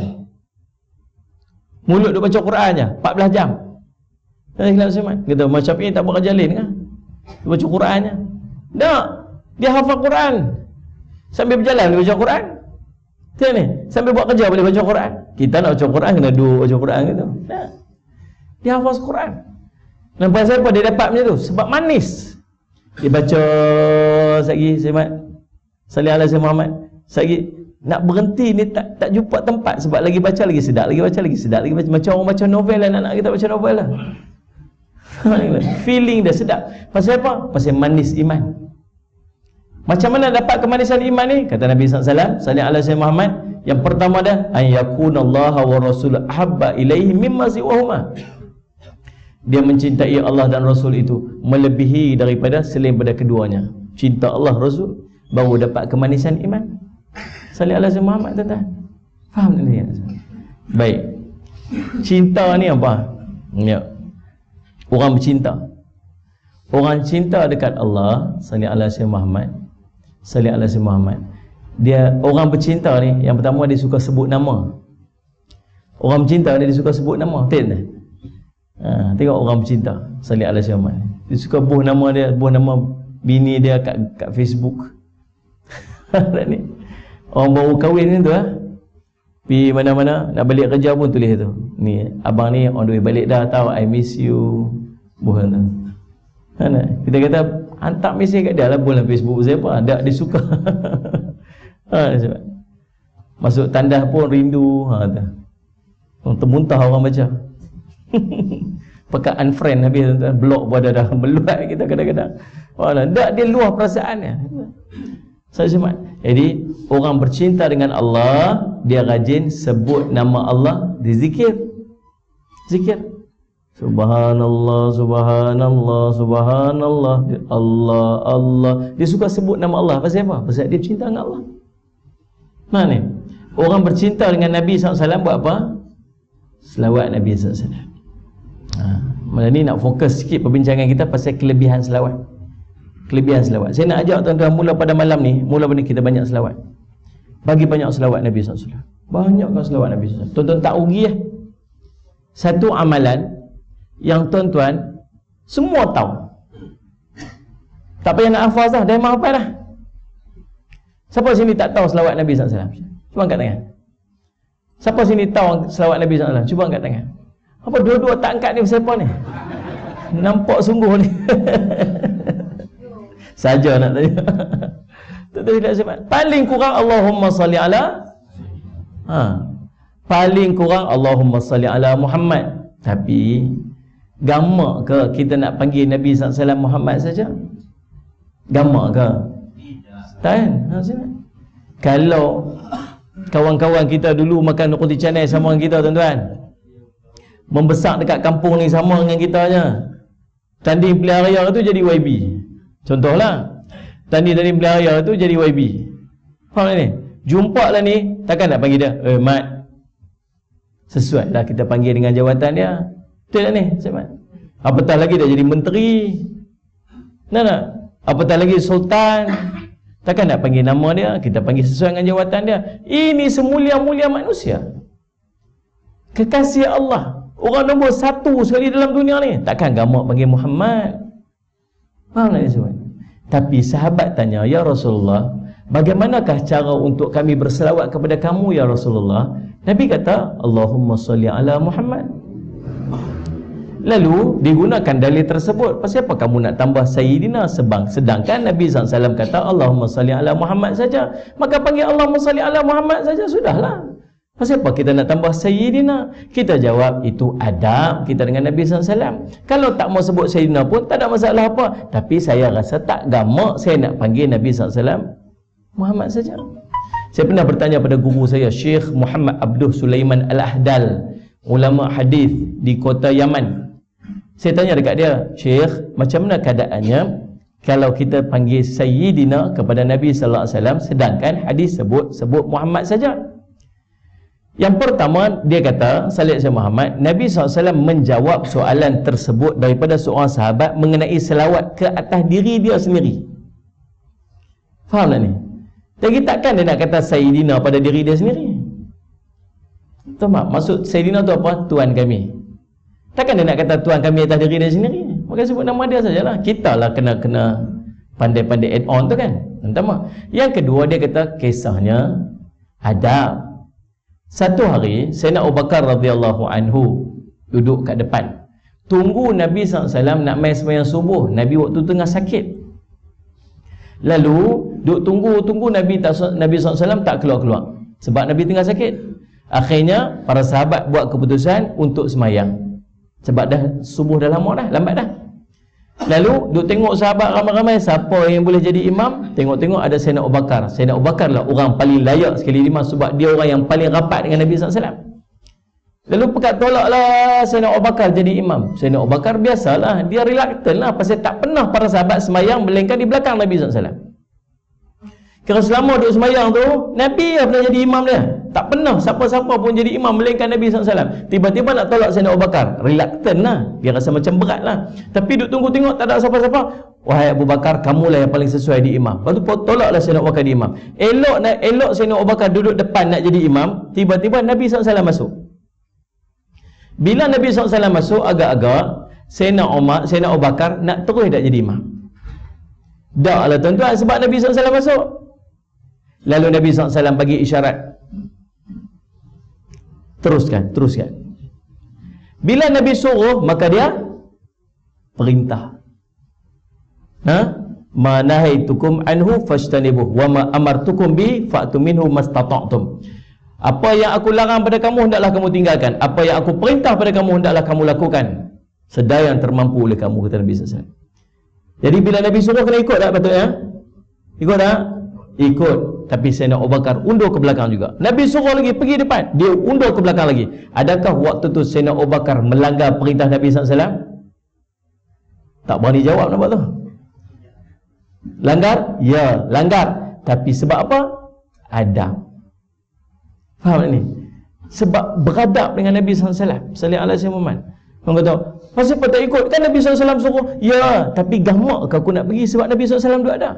Mulut duk baca Quran je empat belas jam. Kita macam ini tak bekerja lain kan? Dia baca Quran je. Tak, dia hafal Quran sambil berjalan boleh baca Quran. Tengok ni, sambil buat kerja boleh baca Quran. Kita nak baca Quran kena duduk baca Quran gitu. Tak. Dia hafal Quran. Nampak siapa dia dapat macam tu? Sebab manis. Dia baca sekali Sayyid Salih Alaihi Muhammad. Sekali nak berhenti ni tak tak jumpa tempat sebab lagi baca lagi sedap, lagi baca lagi sedap, lagi baca macam orang baca novel lah, anak-anak kita baca novel lah. Feeling dia sedap. Pasal apa? Pasal manis iman. Macam mana dapat kemanisan iman ni? Kata Nabi sallallahu alaihi wasallam, sallallahu alaihi Muhammad, yang pertama dah an yakunallaha wa rasuluhu ahabba ilaihi mimma siwahuma. Dia mencintai Allah dan Rasul itu melebihi daripada selain pada keduanya. Cinta Allah Rasul baru dapat kemanisan iman. Sallallahu alaihi Muhammad, tuan-tuan. Faham tak ni? Baik. Cinta ni apa? Ya. Orang bercinta. Orang cinta dekat Allah, sallallahu alaihi Muhammad, sallallahu alaihi Muhammad. Dia orang bercinta ni, yang pertama dia suka sebut nama. Orang bercinta ni dia suka sebut nama. Tengok tak? Ha, tengok orang bercinta, sallallahu alaihi Muhammad. Dia suka buh nama dia, buh nama bini dia kat kat Facebook. Ni. Orang baru kahwin ni tu ah. Pergi mana-mana nak balik kerja pun tulis tu. Ni abang ni on the way balik dah, tahu I miss you. Buh tu. Kan? Kita kata hantar mesej kat dia lah, bulan Facebook siapa? Ada dia suka. Ha, sebab masuk tandas pun rindu. Ha tu. Orang termuntah orang baca. pekat unfriend habis, blok pun ada dah, meluat kita kadang-kadang. Wala, tak, dia luar perasaannya. Saya semat. Jadi orang bercinta dengan Allah, dia rajin sebut nama Allah di zikir. Zikir. Subhanallah, subhanallah, subhanallah, Allah, Allah. Dia suka sebut nama Allah. Pasal apa? Pasal dia cinta dengan Allah. Nah ni, orang bercinta dengan Nabi sallallahu alaihi wasallam buat apa? Selawat Nabi sallallahu alaihi wasallam. Ha, malam ni nak fokus sikit perbincangan kita pasal kelebihan selawat. Kelebihan selawat. Saya nak ajak tuan-tuan mula pada malam ni, mula pada kita banyak selawat. Bagi banyak selawat Nabi sallallahu alaihi wasallam. Banyakkan selawat Nabi sallallahu alaihi wasallam. Tuan-tuan tak rugi lah. Satu amalan yang tuan-tuan semua tahu. Tak payah nak hafaz dah, dah memang hafal dah. Siapa sini tak tahu selawat Nabi sallallahu alaihi wasallam? Cuba angkat tangan. Siapa sini tahu selawat Nabi sallallahu alaihi wasallam? Cuba angkat tangan. Apa dua-dua tak angkat ni siapa ni? Nampak sungguh ni. Saja nak tanya. Tak tahu tidak sebab. Paling kurang Allahumma salli ala ha. Paling kurang Allahumma salli ala Muhammad. Tapi gamak ke kita nak panggil Nabi sallallahu alaihi wasallam Muhammad saja? Gamak ke? Tak kan? Ha, kalau kawan-kawan kita dulu makan roti canai sama dengan kita tuan-tuan, membesar dekat kampung ni sama dengan kita je, tanding pilihan raya tu jadi Y B. Contohlah, tanding-tanding pilihan raya tu jadi Y B. Faham ni? Jumpa lah ni, takkan nak panggil dia, eh Mat, sesuai lah kita panggil dengan jawatan dia. Betul tak ni? Mat? Apatah lagi dah jadi menteri, nak tak? Apatah lagi sultan, takkan nak panggil nama dia, kita panggil sesuai dengan jawatan dia. Ini semulia-mulia manusia, kekasih Allah, orang nombor satu sekali dalam dunia ni. Takkan gamak panggil Muhammad. Faham tak ni? Tapi sahabat tanya, ya Rasulullah, bagaimanakah cara untuk kami berselawat kepada kamu ya Rasulullah? Nabi kata, Allahumma salli ala Muhammad. Lalu digunakan dalil tersebut. Pasal apa kamu nak tambah Sayyidina sebang? Sedangkan Nabi sallallahu alaihi wasallam kata Allahumma salli ala Muhammad saja. Maka panggil Allahumma salli ala Muhammad saja, sudahlah. Pasal apa kita nak tambah Sayyidina? Kita jawab itu adab kita dengan Nabi sallallahu alaihi wasallam. Kalau tak mau sebut Sayyidina pun tak ada masalah apa. Tapi saya rasa tak gamak saya nak panggil Nabi sallallahu alaihi wasallam Muhammad saja. Saya pernah bertanya pada guru saya, Syekh Muhammad Abdul Sulaiman Al-Ahdal, ulama hadis di kota Yaman. Saya tanya dekat dia, Syekh, macam mana keadaannya kalau kita panggil Sayyidina kepada Nabi sallallahu alaihi wasallam sedangkan hadis sebut sebut Muhammad saja? Yang pertama, dia kata, sallallahu alaihi Muhammad, Nabi sallallahu alaihi wasallam menjawab soalan tersebut daripada seorang sahabat mengenai selawat ke atas diri dia sendiri. Faham tak ni? Jadi takkan dia nak kata Sayyidina pada diri dia sendiri? Tahu tak? Maksud Sayyidina tu apa? Tuan kami. Takkan dia nak kata Tuhan kami atas diri dia sendiri? Maka sebut nama dia sajalah. Kita lah kena-kena pandai-pandai add on tu kan. Pertama. Yang kedua, dia kata kisahnya adab. Satu hari Sayyidina Abu Bakar radhiyallahu anhu duduk kat depan, tunggu Nabi sallallahu alaihi wasallam nak mai sembahyang subuh. Nabi waktu tengah sakit. Lalu duduk tunggu-tunggu Nabi tak, Nabi sallallahu alaihi wasallam tak keluar-keluar sebab Nabi tengah sakit. Akhirnya para sahabat buat keputusan untuk sembahyang sebab dah subuh dah lama dah, lambat dah. Lalu duk tengok sahabat ramai-ramai, siapa yang boleh jadi imam? Tengok-tengok ada Sayyidina Abu Bakar. Sayyidina Abu Bakar lah orang paling layak sekali imam sebab dia orang yang paling rapat dengan Nabi sallallahu alaihi wasallam. Lalu pekat tolaklah Sayyidina Abu Bakar jadi imam. Sayyidina Abu Bakar biasalah, dia reluctant lah pasal tak pernah para sahabat sembahyang melainkan di belakang Nabi sallallahu alaihi wasallam. Kira selama duduk sembahyang tu, Nabi yang pernah jadi imam dia. Tak pernah siapa-siapa pun jadi imam melainkan Nabi sallallahu alaihi wasallam. Tiba-tiba nak tolak Sayyidina Abu Bakar, reluctant lah. Dia rasa macam berat lah. Tapi duduk tunggu tengok tak ada siapa-siapa. Wahai Abu Bakar, kamulah yang paling sesuai di imam. Lepas tu tolaklah Sayyidina Abu Bakar di imam. Elok nak elok Sayyidina Abu Bakar duduk depan nak jadi imam. Tiba-tiba Nabi sallallahu alaihi wasallam masuk. Bila Nabi sallallahu alaihi wasallam masuk, agak-agak Sayyidina Umar, Sayyidina Abu Bakar nak terus tak jadi imam. Tak lah tuan-tuan, sebab Nabi sallallahu alaihi wasallam masuk. Lalu Nabi sallallahu alaihi wasallam bagi isyarat, teruskan, teruskan. Bila Nabi suruh, maka dia perintah. Ha? Ma nahaitukum anhu fajtanibuh wa ma amartukum bi fa'tu minhu mastata'tum. Apa yang aku larang pada kamu hendaklah kamu tinggalkan. Apa yang aku perintah pada kamu hendaklah kamu lakukan. sedaya yang termampu oleh kamu, kata Nabi sallallahu alaihi wasallam. Jadi bila Nabi suruh kena ikut tak patutnya? Ikut tak? Ikut. Tapi Sayyidina Abu Bakar undur ke belakang juga. Nabi suruh lagi pergi depan, dia undur ke belakang lagi. Adakah waktu tu Sayyidina Abu Bakar melanggar perintah Nabi sallallahu alaihi wasallam? Tak berani jawab, nampak tu? Langgar? Ya, langgar. Tapi sebab apa? Adab. Faham tak ni? Sebab beradab dengan Nabi sallallahu alaihi wasallam. Sallallahu alaihi wasallam. Orang kata, pasal apa tak ikut? Kan Nabi sallallahu alaihi wasallam suruh. Ya, tapi gamak ke aku nak pergi sebab Nabi sallallahu alaihi wasallam duk adab?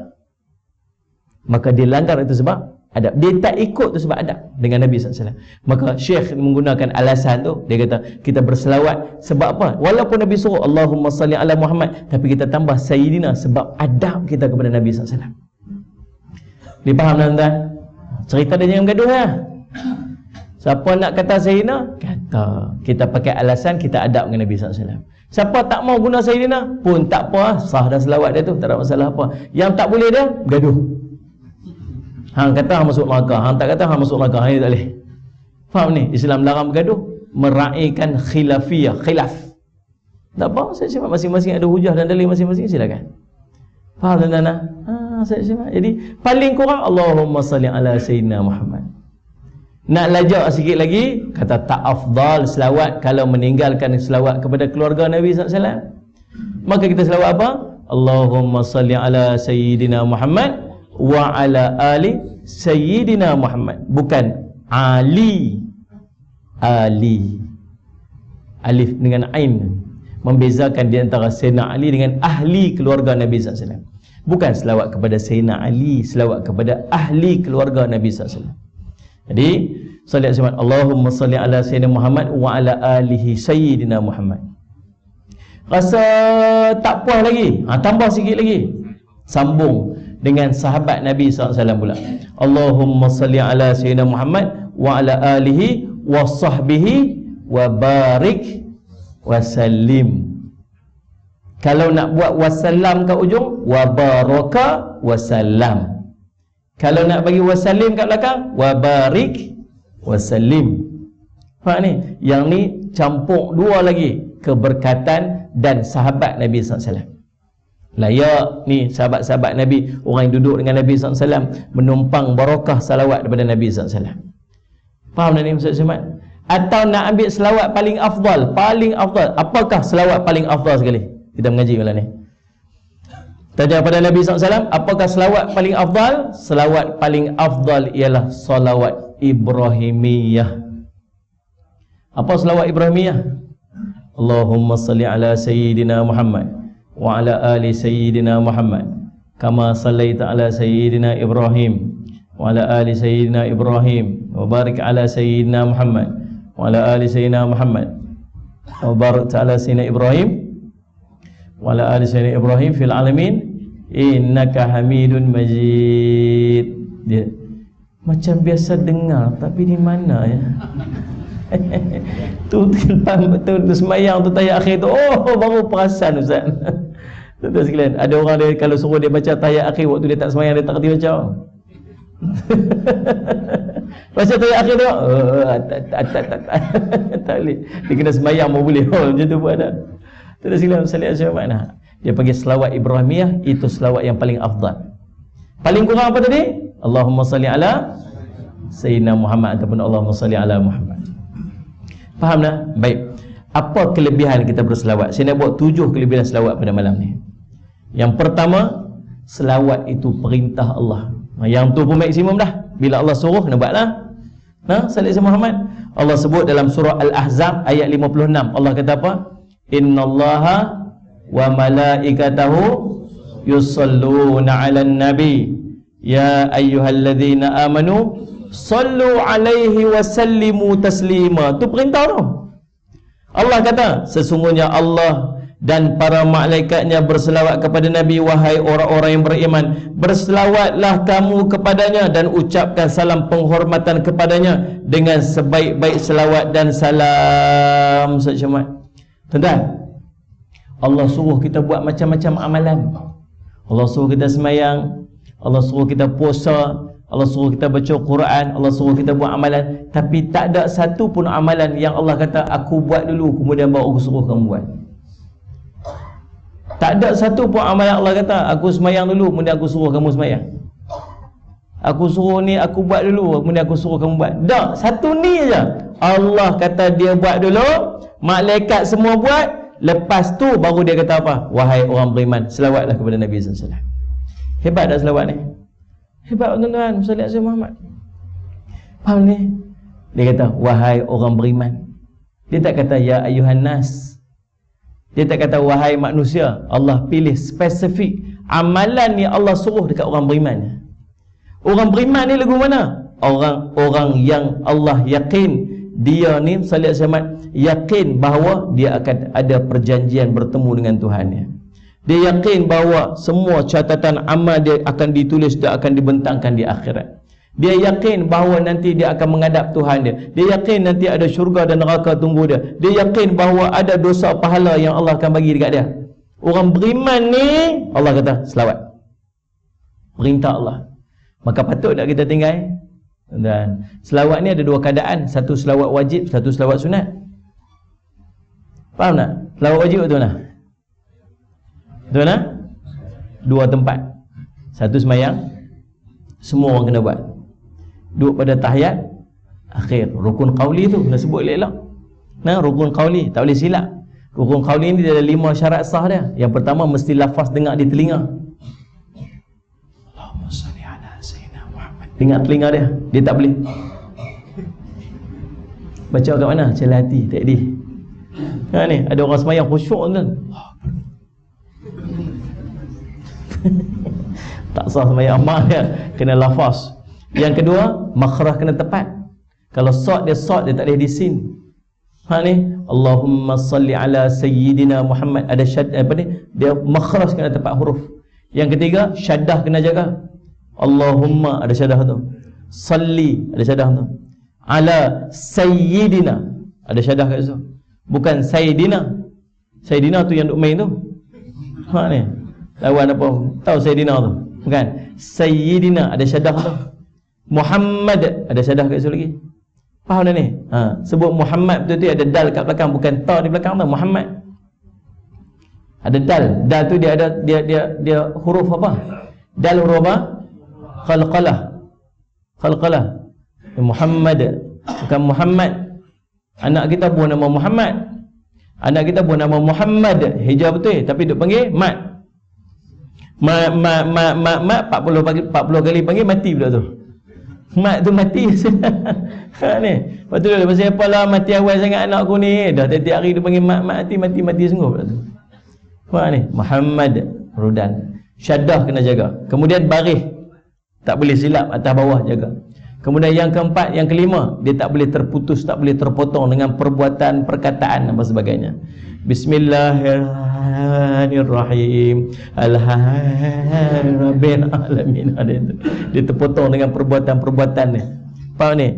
Maka dia langgar itu sebab adab. Dia tak ikut tu sebab adab dengan Nabi sallallahu alaihi wasallam. Maka Syekh menggunakan alasan tu. Dia kata, kita berselawat sebab apa? Walaupun Nabi suruh Allahumma salli ala Muhammad, tapi kita tambah Sayyidina sebab adab kita kepada Nabi sallallahu alaihi wasallam. Dipaham tak tuan? Cerita dia jangan bergaduh lah. Siapa nak kata Sayyidina? Kata. Kita pakai alasan kita adab dengan Nabi sallallahu alaihi wasallam. Siapa tak mau guna Sayyidina pun tak apa, sah dah selawat dia tu, tak ada masalah apa. Yang tak boleh dia bergaduh. Hang kata hang masuk neraka, hang tak kata hang masuk neraka, hang tak boleh. Faham ni? Islam larang bergaduh, meraihkan khilafiyah, khilaf. Tak apa, saya cakap masing-masing ada hujah dan dalil masing-masing, silakan. Faham tuan-tuan? Ha, saya cakap. Jadi paling kurang Allahumma salli ala sayyidina Muhammad. Nak lajak sikit lagi, kata tak afdal selawat kalau meninggalkan selawat kepada keluarga Nabi sallallahu alaihi wasallam. Maka kita selawat apa? Allahumma salli ala sayyidina Muhammad wa ala ali sayyidina Muhammad. Bukan Ali. Ali. Alif dengan Ain. Membezakan di antara Sayyidina Ali dengan ahli keluarga Nabi sallallahu alaihi wasallam. Bukan selawat kepada Sayyidina Ali, selawat kepada ahli keluarga Nabi sallallahu alaihi wasallam. Jadi, sallallahu alaihi wasallam, Allahumma salli ala sayyidina Muhammad wa ala alihi sayyidina Muhammad. Rasa tak puas lagi, ha, tambah sikit lagi. Sambung dengan sahabat Nabi sallallahu alaihi wasallam pula. Allahumma salli ala sayyidina Muhammad wa ala alihi wa sahbihi wa barik wa sallim. Kalau nak buat wasallam kat ujung, wa baraka wa salam. Kalau nak bagi wasallim kat belakang, wa barik wa sallim. Faham ni? Yang ni campur dua lagi, keberkatan dan sahabat Nabi sallallahu alaihi wasallam. Layak ni sahabat-sahabat Nabi, orang yang duduk dengan Nabi sallallahu alaihi wasallam, menumpang barakah salawat daripada Nabi sallallahu alaihi wasallam. Faham tak ni Ustaz Syamad? Atau nak ambil selawat paling afdal, paling afdal. Apakah selawat paling afdal sekali? Kita mengaji malam ni. Tanya pada Nabi sallallahu alaihi wasallam, apakah selawat paling afdal? Selawat paling afdal ialah selawat Ibrahimiyah. Apa selawat Ibrahimiyah? Allahumma salli ala sayyidina Muhammad wa ala ali sayyidina Muhammad kama sallaita ala sayyidina Ibrahim wa ala ali sayyidina Ibrahim wa barik ala sayyidina Muhammad wa ala ali sayyidina Muhammad wa barik ala sayyidina Ibrahim wa ala ali sayyidina Ibrahim fil alamin innaka Hamidun Majid. Dia macam biasa dengar, tapi di mana ya? tu tu semayang tu tahiyat akhir tu, oh baru perasan Ustaz. Tuan-tuan sekalian, ada orang dia kalau suruh dia baca tahiyat akhir waktu dia tak semayang, dia tak kerti baca. Baca tahiyat akhir tu, oh, tak tak tak tak tak boleh. Dia kena semayang baru boleh. Oh, macam tu pun ada. Tuan-tuan sekalian, salih asy mana? Dia panggil selawat Ibrahimiyah, itu selawat yang paling afdal. Paling kurang apa tadi? Allahumma salli ala sayyidina Muhammad ataupun Allahumma salli ala Muhammad. Faham tak? Baik. Apa kelebihan kita berselawat? Saya nak buat tujuh kelebihan selawat pada malam ni. Yang pertama, selawat itu perintah Allah. Yang tu pun maksimum dah. Bila Allah suruh, kena buatlah. Nah, salli ala Muhammad. Allah sebut dalam surah Al-Ahzab ayat lima puluh enam. Allah kata apa? Innallaha wa malaikatahu yusalluna 'alan nabi ya ayyuhalladzina amanu sallu 'alaihi wa sallimu taslima. Tu perintah tu. Allah kata, sesungguhnya Allah dan para malaikatnya berselawat kepada Nabi, wahai orang-orang yang beriman, berselawatlah kamu kepadanya dan ucapkan salam penghormatan kepadanya dengan sebaik-baik selawat dan salam. Ustaz Syamad, tuan-tuan, Allah suruh kita buat macam-macam amalan. Allah suruh kita semayang, Allah suruh kita puasa, Allah suruh kita baca Quran, Allah suruh kita buat amalan. Tapi tak ada satu pun amalan yang Allah kata aku buat dulu kemudian baru aku suruh kamu buat. Tak ada satu pun amalan Allah kata aku semayang dulu kemudian aku suruh kamu semayang. Aku suruh ni aku buat dulu kemudian aku suruh kamu buat. Tak, satu ni aja. Allah kata dia buat dulu, malaikat semua buat, lepas tu baru dia kata apa? Wahai orang beriman, selawatlah kepada Nabi sallallahu alaihi wasallam. Hebat tak selawat ni? Hebat tuan-tuan, Sallallahu Alaihi Muhammad. Faham ni? Dia kata wahai orang beriman. Dia tak kata ya ayuhan nas. Dia tak kata wahai manusia. Allah pilih spesifik amalan ni Allah suruh dekat orang beriman. Orang beriman ni lagu mana? Orang-orang yang Allah yakin dia ni Sallallahu Alaihi Wasallam yakin bahawa dia akan ada perjanjian bertemu dengan Tuhannya. Dia yakin bahawa semua catatan amal dia akan ditulis dan akan dibentangkan di akhirat. Dia yakin bahawa nanti dia akan menghadap Tuhan dia. Dia yakin nanti ada syurga dan neraka tunggu dia. Dia yakin bahawa ada dosa pahala yang Allah akan bagi dekat dia. Orang beriman ni Allah kata selawat. Perintah Allah. Maka patut tak kita tinggal? Dan selawat ni ada dua keadaan. Satu selawat wajib, satu selawat sunat. Faham tak? Selawat wajib betul tak? Betul tak? Dua tempat. Satu semayang, semua orang kena buat. Duduk pada tahiyat akhir. Rukun qauli tu kena sebut elok-elok. Nah, rukun qauli tak boleh silap. Rukun qauli ni dia ada lima syarat sah dia. Yang pertama mesti lafaz dengar di telinga. Allahumma salli ala sayyidina Muhammad. Dengar telinga dia, dia tak boleh. Baca kat mana? Celah hati, tak di. Ha ni, ada orang semayang khusyuk tu. Tak sah semayang amal dia, kena lafaz. Yang kedua, makhraj kena tepat. Kalau sad dia sad, dia tak boleh disin. Ha ni, Allahumma salli ala sayyidina Muhammad, ada syad apa ni? Dia makhraj kena tepat huruf. Yang ketiga, syaddah kena jaga. Allahumma ada syaddah tu. Salli ada syaddah tu. Ala sayyidina ada syaddah kat situ. Bukan sayyidina. Sayyidina tu yang duk main tu. Ha ni. Lawan apa? Tahu sayyidina tu? Bukan. Sayyidina ada syaddah tu. Muhammad ada syaddah kat situ lagi. Faham dah ni? Ha, sebut Muhammad betul tu ada dal kat belakang, bukan ta di belakang tu. Muhammad. Ada dal. Dal tu dia ada dia dia dia huruf apa? Dal huruf apa? Khalqalah. Khalqalah. Muhammad. Bukan Muhammad. Anak kita pun nama Muhammad. Anak kita pun nama Muhammad. Hijab betul tapi duk panggil mat. Mat mat mat mat mat empat puluh pagi empat puluh kali panggil mati pula tu. Mat tu mati. Ha ni. Lepas tu dia pasal apalah mati awal sangat anak aku ni. Dah tiap-tiap hari dia panggil mat mat mati mati mati sungguh pula tu. Ha ni, Muhammad Rudan. Syaddah kena jaga. Kemudian baris. Tak boleh silap atas bawah jaga. Kemudian yang keempat, yang kelima, dia tak boleh terputus, tak boleh terpotong dengan perbuatan, perkataan dan sebagainya. Bismillahirrahmanirrahim. Alhamdulillahirabbil alamin. Dia terpotong dengan perbuatan-perbuatan ni. Faham ni?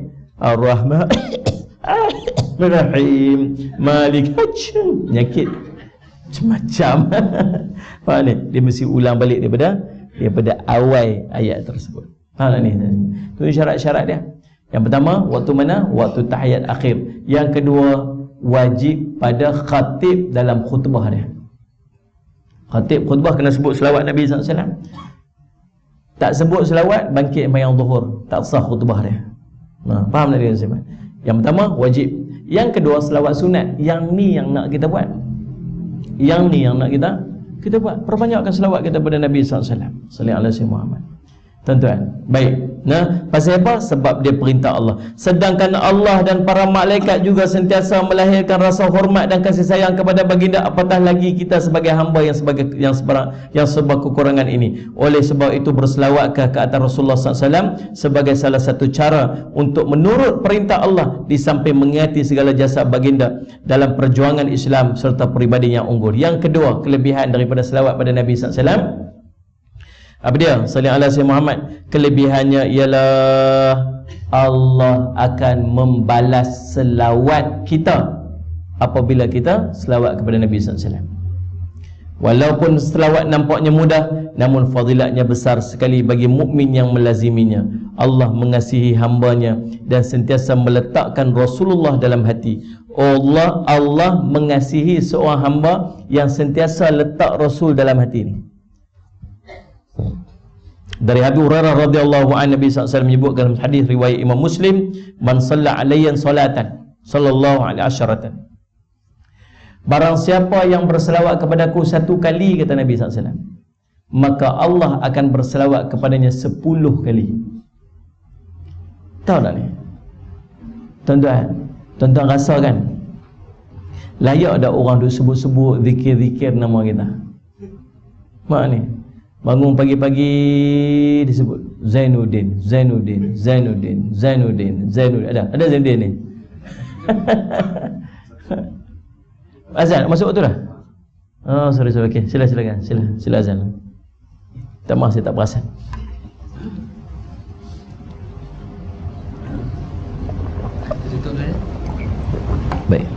Ar-Rahmanir-Rahim. Malik hajjum. Nyakit. Macam-macam. Faham ni? Dia mesti ulang balik daripada daripada awal ayat tersebut. Faham tak ni? Itu syarat-syarat dia. Yang pertama, waktu mana? Waktu tahiyat akhir. Yang kedua, wajib pada khatib dalam khutbah dia. Khatib khutbah kena sebut selawat Nabi sallallahu alaihi wasallam. Tak sebut selawat, bangkit mayang zuhur, tak sah khutbah dia. Nah, faham tak dia? Yang pertama, wajib. Yang kedua, selawat sunat. Yang ni yang nak kita buat. Yang ni yang nak kita kita buat. Perbanyakkan selawat kita pada Nabi sallallahu alaihi wasallam. Sallallahu alaihi Muhammad. Tuan-tuan, baik. Nah, pasal apa? Sebab dia perintah Allah. Sedangkan Allah dan para malaikat juga sentiasa melahirkan rasa hormat dan kasih sayang kepada baginda, apatah lagi kita sebagai hamba yang sebagai yang sebarang yang sebab kekurangan ini. Oleh sebab itu berselawatkah ke atas Rasulullah sallallahu alaihi wasallam sebagai salah satu cara untuk menurut perintah Allah di samping mengingati segala jasa baginda dalam perjuangan Islam serta peribadi yang unggul. Yang kedua, kelebihan daripada selawat pada Nabi sallallahu alaihi wasallam. Apa dia? Sallallahu alaihi Muhammad. Kelebihannya ialah Allah akan membalas selawat kita apabila kita selawat kepada Nabi sallallahu alaihi wasallam. Walaupun selawat nampaknya mudah, namun fadilatnya besar sekali bagi mukmin yang melaziminya. Allah mengasihi hambanya dan sentiasa meletakkan Rasulullah dalam hati. Allah Allah mengasihi seorang hamba yang sentiasa letak Rasul dalam hati ini. Dari Abu Hurairah radhiyallahu anhu, Nabi sallallahu alaihi wasallam menyebutkan dalam hadis riwayat Imam Muslim, "Man shalla alayya salatan sallallahu alaihi asyaratan." Barang siapa yang berselawat kepadaku satu kali, kata Nabi sallallahu alaihi wasallam, maka Allah akan berselawat kepadanya sepuluh kali. Tahu tak ni? Tuan-tuan, tuan-tuan rasa kan layak ada orang duk sebut-sebut zikir-zikir nama kita? Mak ni bangun pagi-pagi disebut Zainuddin, Zainuddin, Zainuddin, Zainuddin, Zainuddin. Ada? Ada Zainuddin ni? Azan masuk betul dah? Oh, sorry sorry. Okey, sila silakan. Sila sila azan. Tak maaf saya tak perasan. Baik.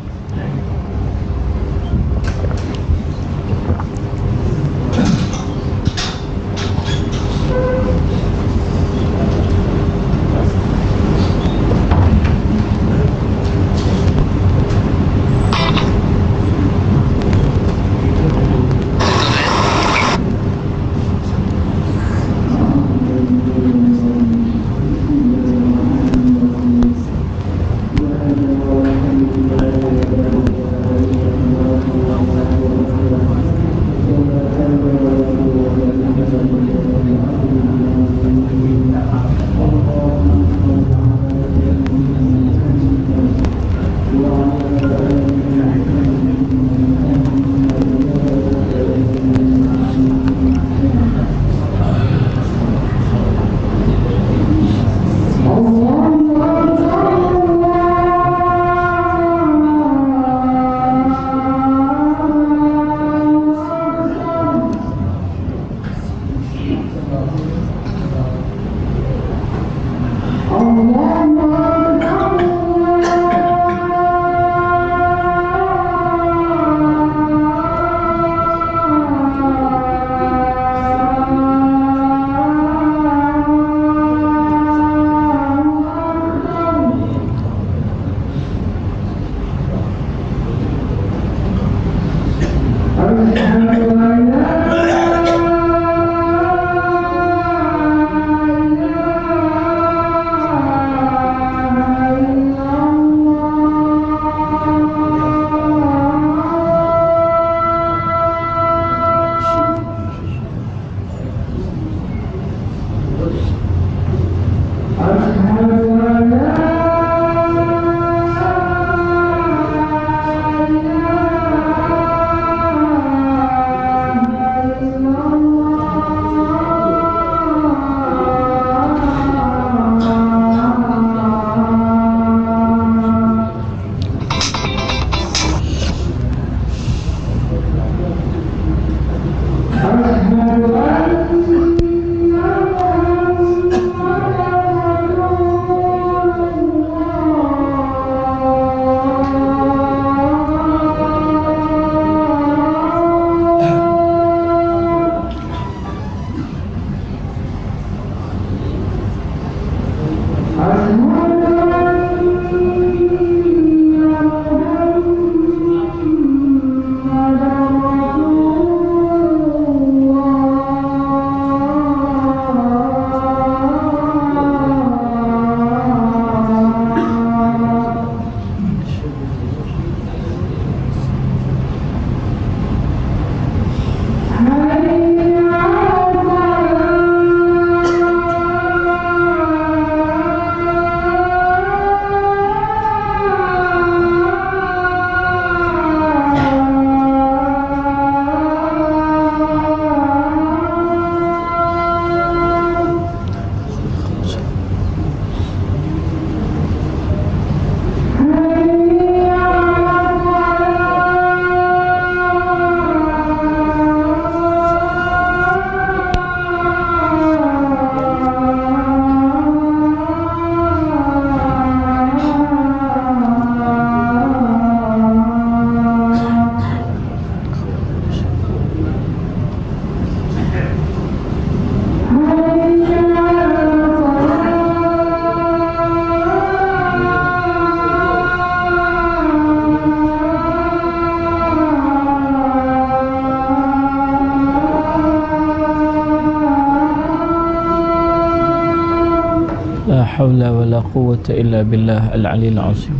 La haula wa la quwwata illa billah al-'aliyyil 'azim.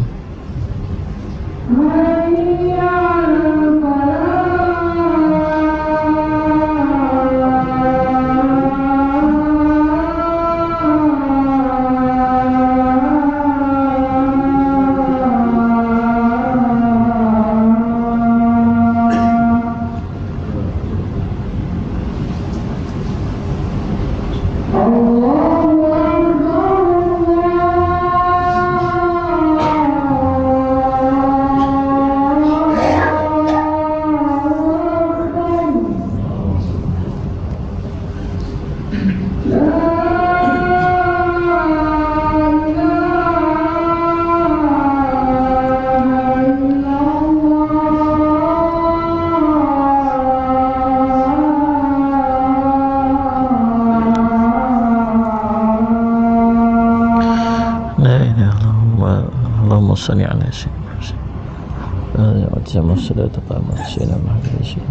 صل على سيدنا محمد وعلى الصلاة والسلام على سيدنا محمد.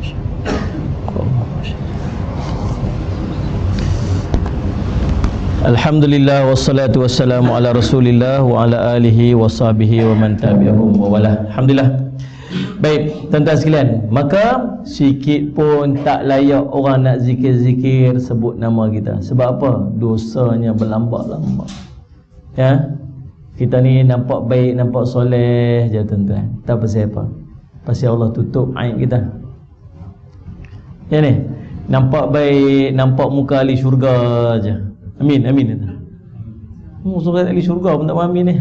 Alhamdulillah wassalatu wassalamu ala Rasulillah wa ala alihi wa sahbihi wa man tabi'ahum wa wala. Alhamdulillah. Baik, tuan-tuan sekalian, maka sikit pun tak layak orang nak zikir-zikir sebut nama kita. Sebab apa? Dosanya berlambak-lambak. Ya. Kita ni nampak baik, nampak soleh je tuan-tuan. Tak pasal apa? Pasal Allah tutup aib kita. Ya ni, nampak baik, nampak muka ahli syurga je. Amin, amin. Oh, surat ahli syurga pun tak amin ni.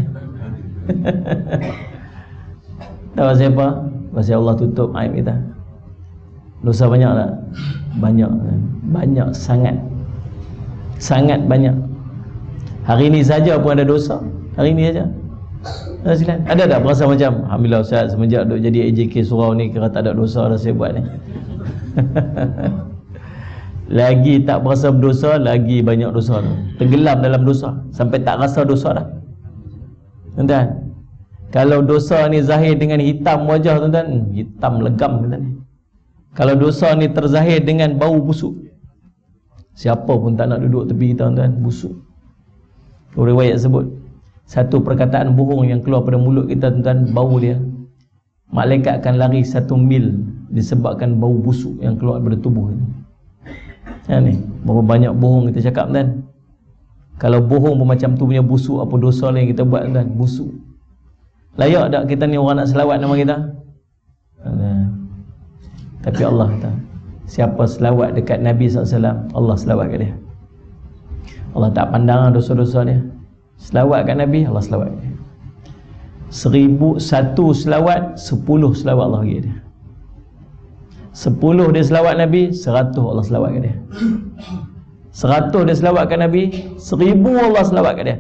Tak pasal apa? Pasal Allah tutup aib kita. Dosa banyak tak? Banyak. Banyak sangat. Sangat banyak. Hari ni saja pun ada dosa. Hari ni saja. Ada tak berasa macam alhamdulillah Ustaz, semenjak duk jadi A J K surau ni kira tak ada dosa dah saya buat ni. Lagi tak berasa berdosa, lagi banyak dosa tu. Tenggelam dalam dosa sampai tak rasa dosa dah. Tuan-tuan, kalau dosa ni zahir dengan hitam wajah tuan-tuan, hitam legam tuan-tuan. Kalau dosa ni terzahir dengan bau busuk, siapa pun tak nak duduk tepi kita tuan-tuan, busuk. Riwayat sebut satu perkataan bohong yang keluar pada mulut kita tuan-tuan, bau dia, malaikat akan lari satu mil disebabkan bau busuk yang keluar daripada tubuh ini. Ya ni, berapa banyak bohong kita cakap tuan. Kalau bohong pun macam tu punya busuk, apa dosa lain kita buat tuan, busuk. Layak tak kita ni orang nak selawat nama kita? Nah. Tapi Allah kata, siapa selawat dekat Nabi sallallahu alaihi wasallam, Allah selawat kat dia. Allah tak pandang dosa-dosa dia. Selawat kat Nabi, Allah selawat kat dia. Seribu satu selawat, sepuluh selawat Allah bagi dia. Sepuluh dia selawat Nabi, seratus Allah selawat kat dia. Seratus dia selawat kat Nabi, seribu Allah selawat kat dia.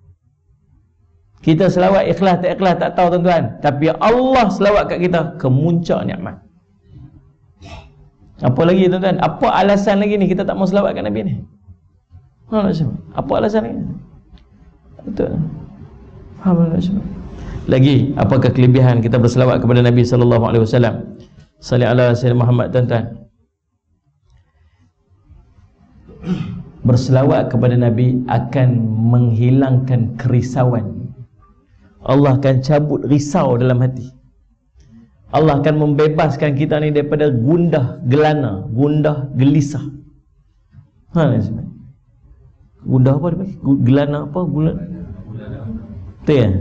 Kita selawat ikhlas tak ikhlas tak tahu tuan-tuan, tapi Allah selawat kat kita, kemuncak nikmat. Apa lagi tuan-tuan? Apa alasan lagi ni kita tak mau selawat kat Nabi ni? Apa alasan lagi? Betul. Faham tak? Lagi, apakah kelebihan kita berselawat kepada Nabi sallallahu alaihi wasallam? Salli ala Sayyidina Muhammad tuan-tuan. Berselawat kepada Nabi akan menghilangkan kerisauan. Allah akan cabut risau dalam hati. Allah akan membebaskan kita ni daripada gundah gelana, gundah gelisah. Ha, gundah apa dia? Gelana apa? Gula. Tu ya.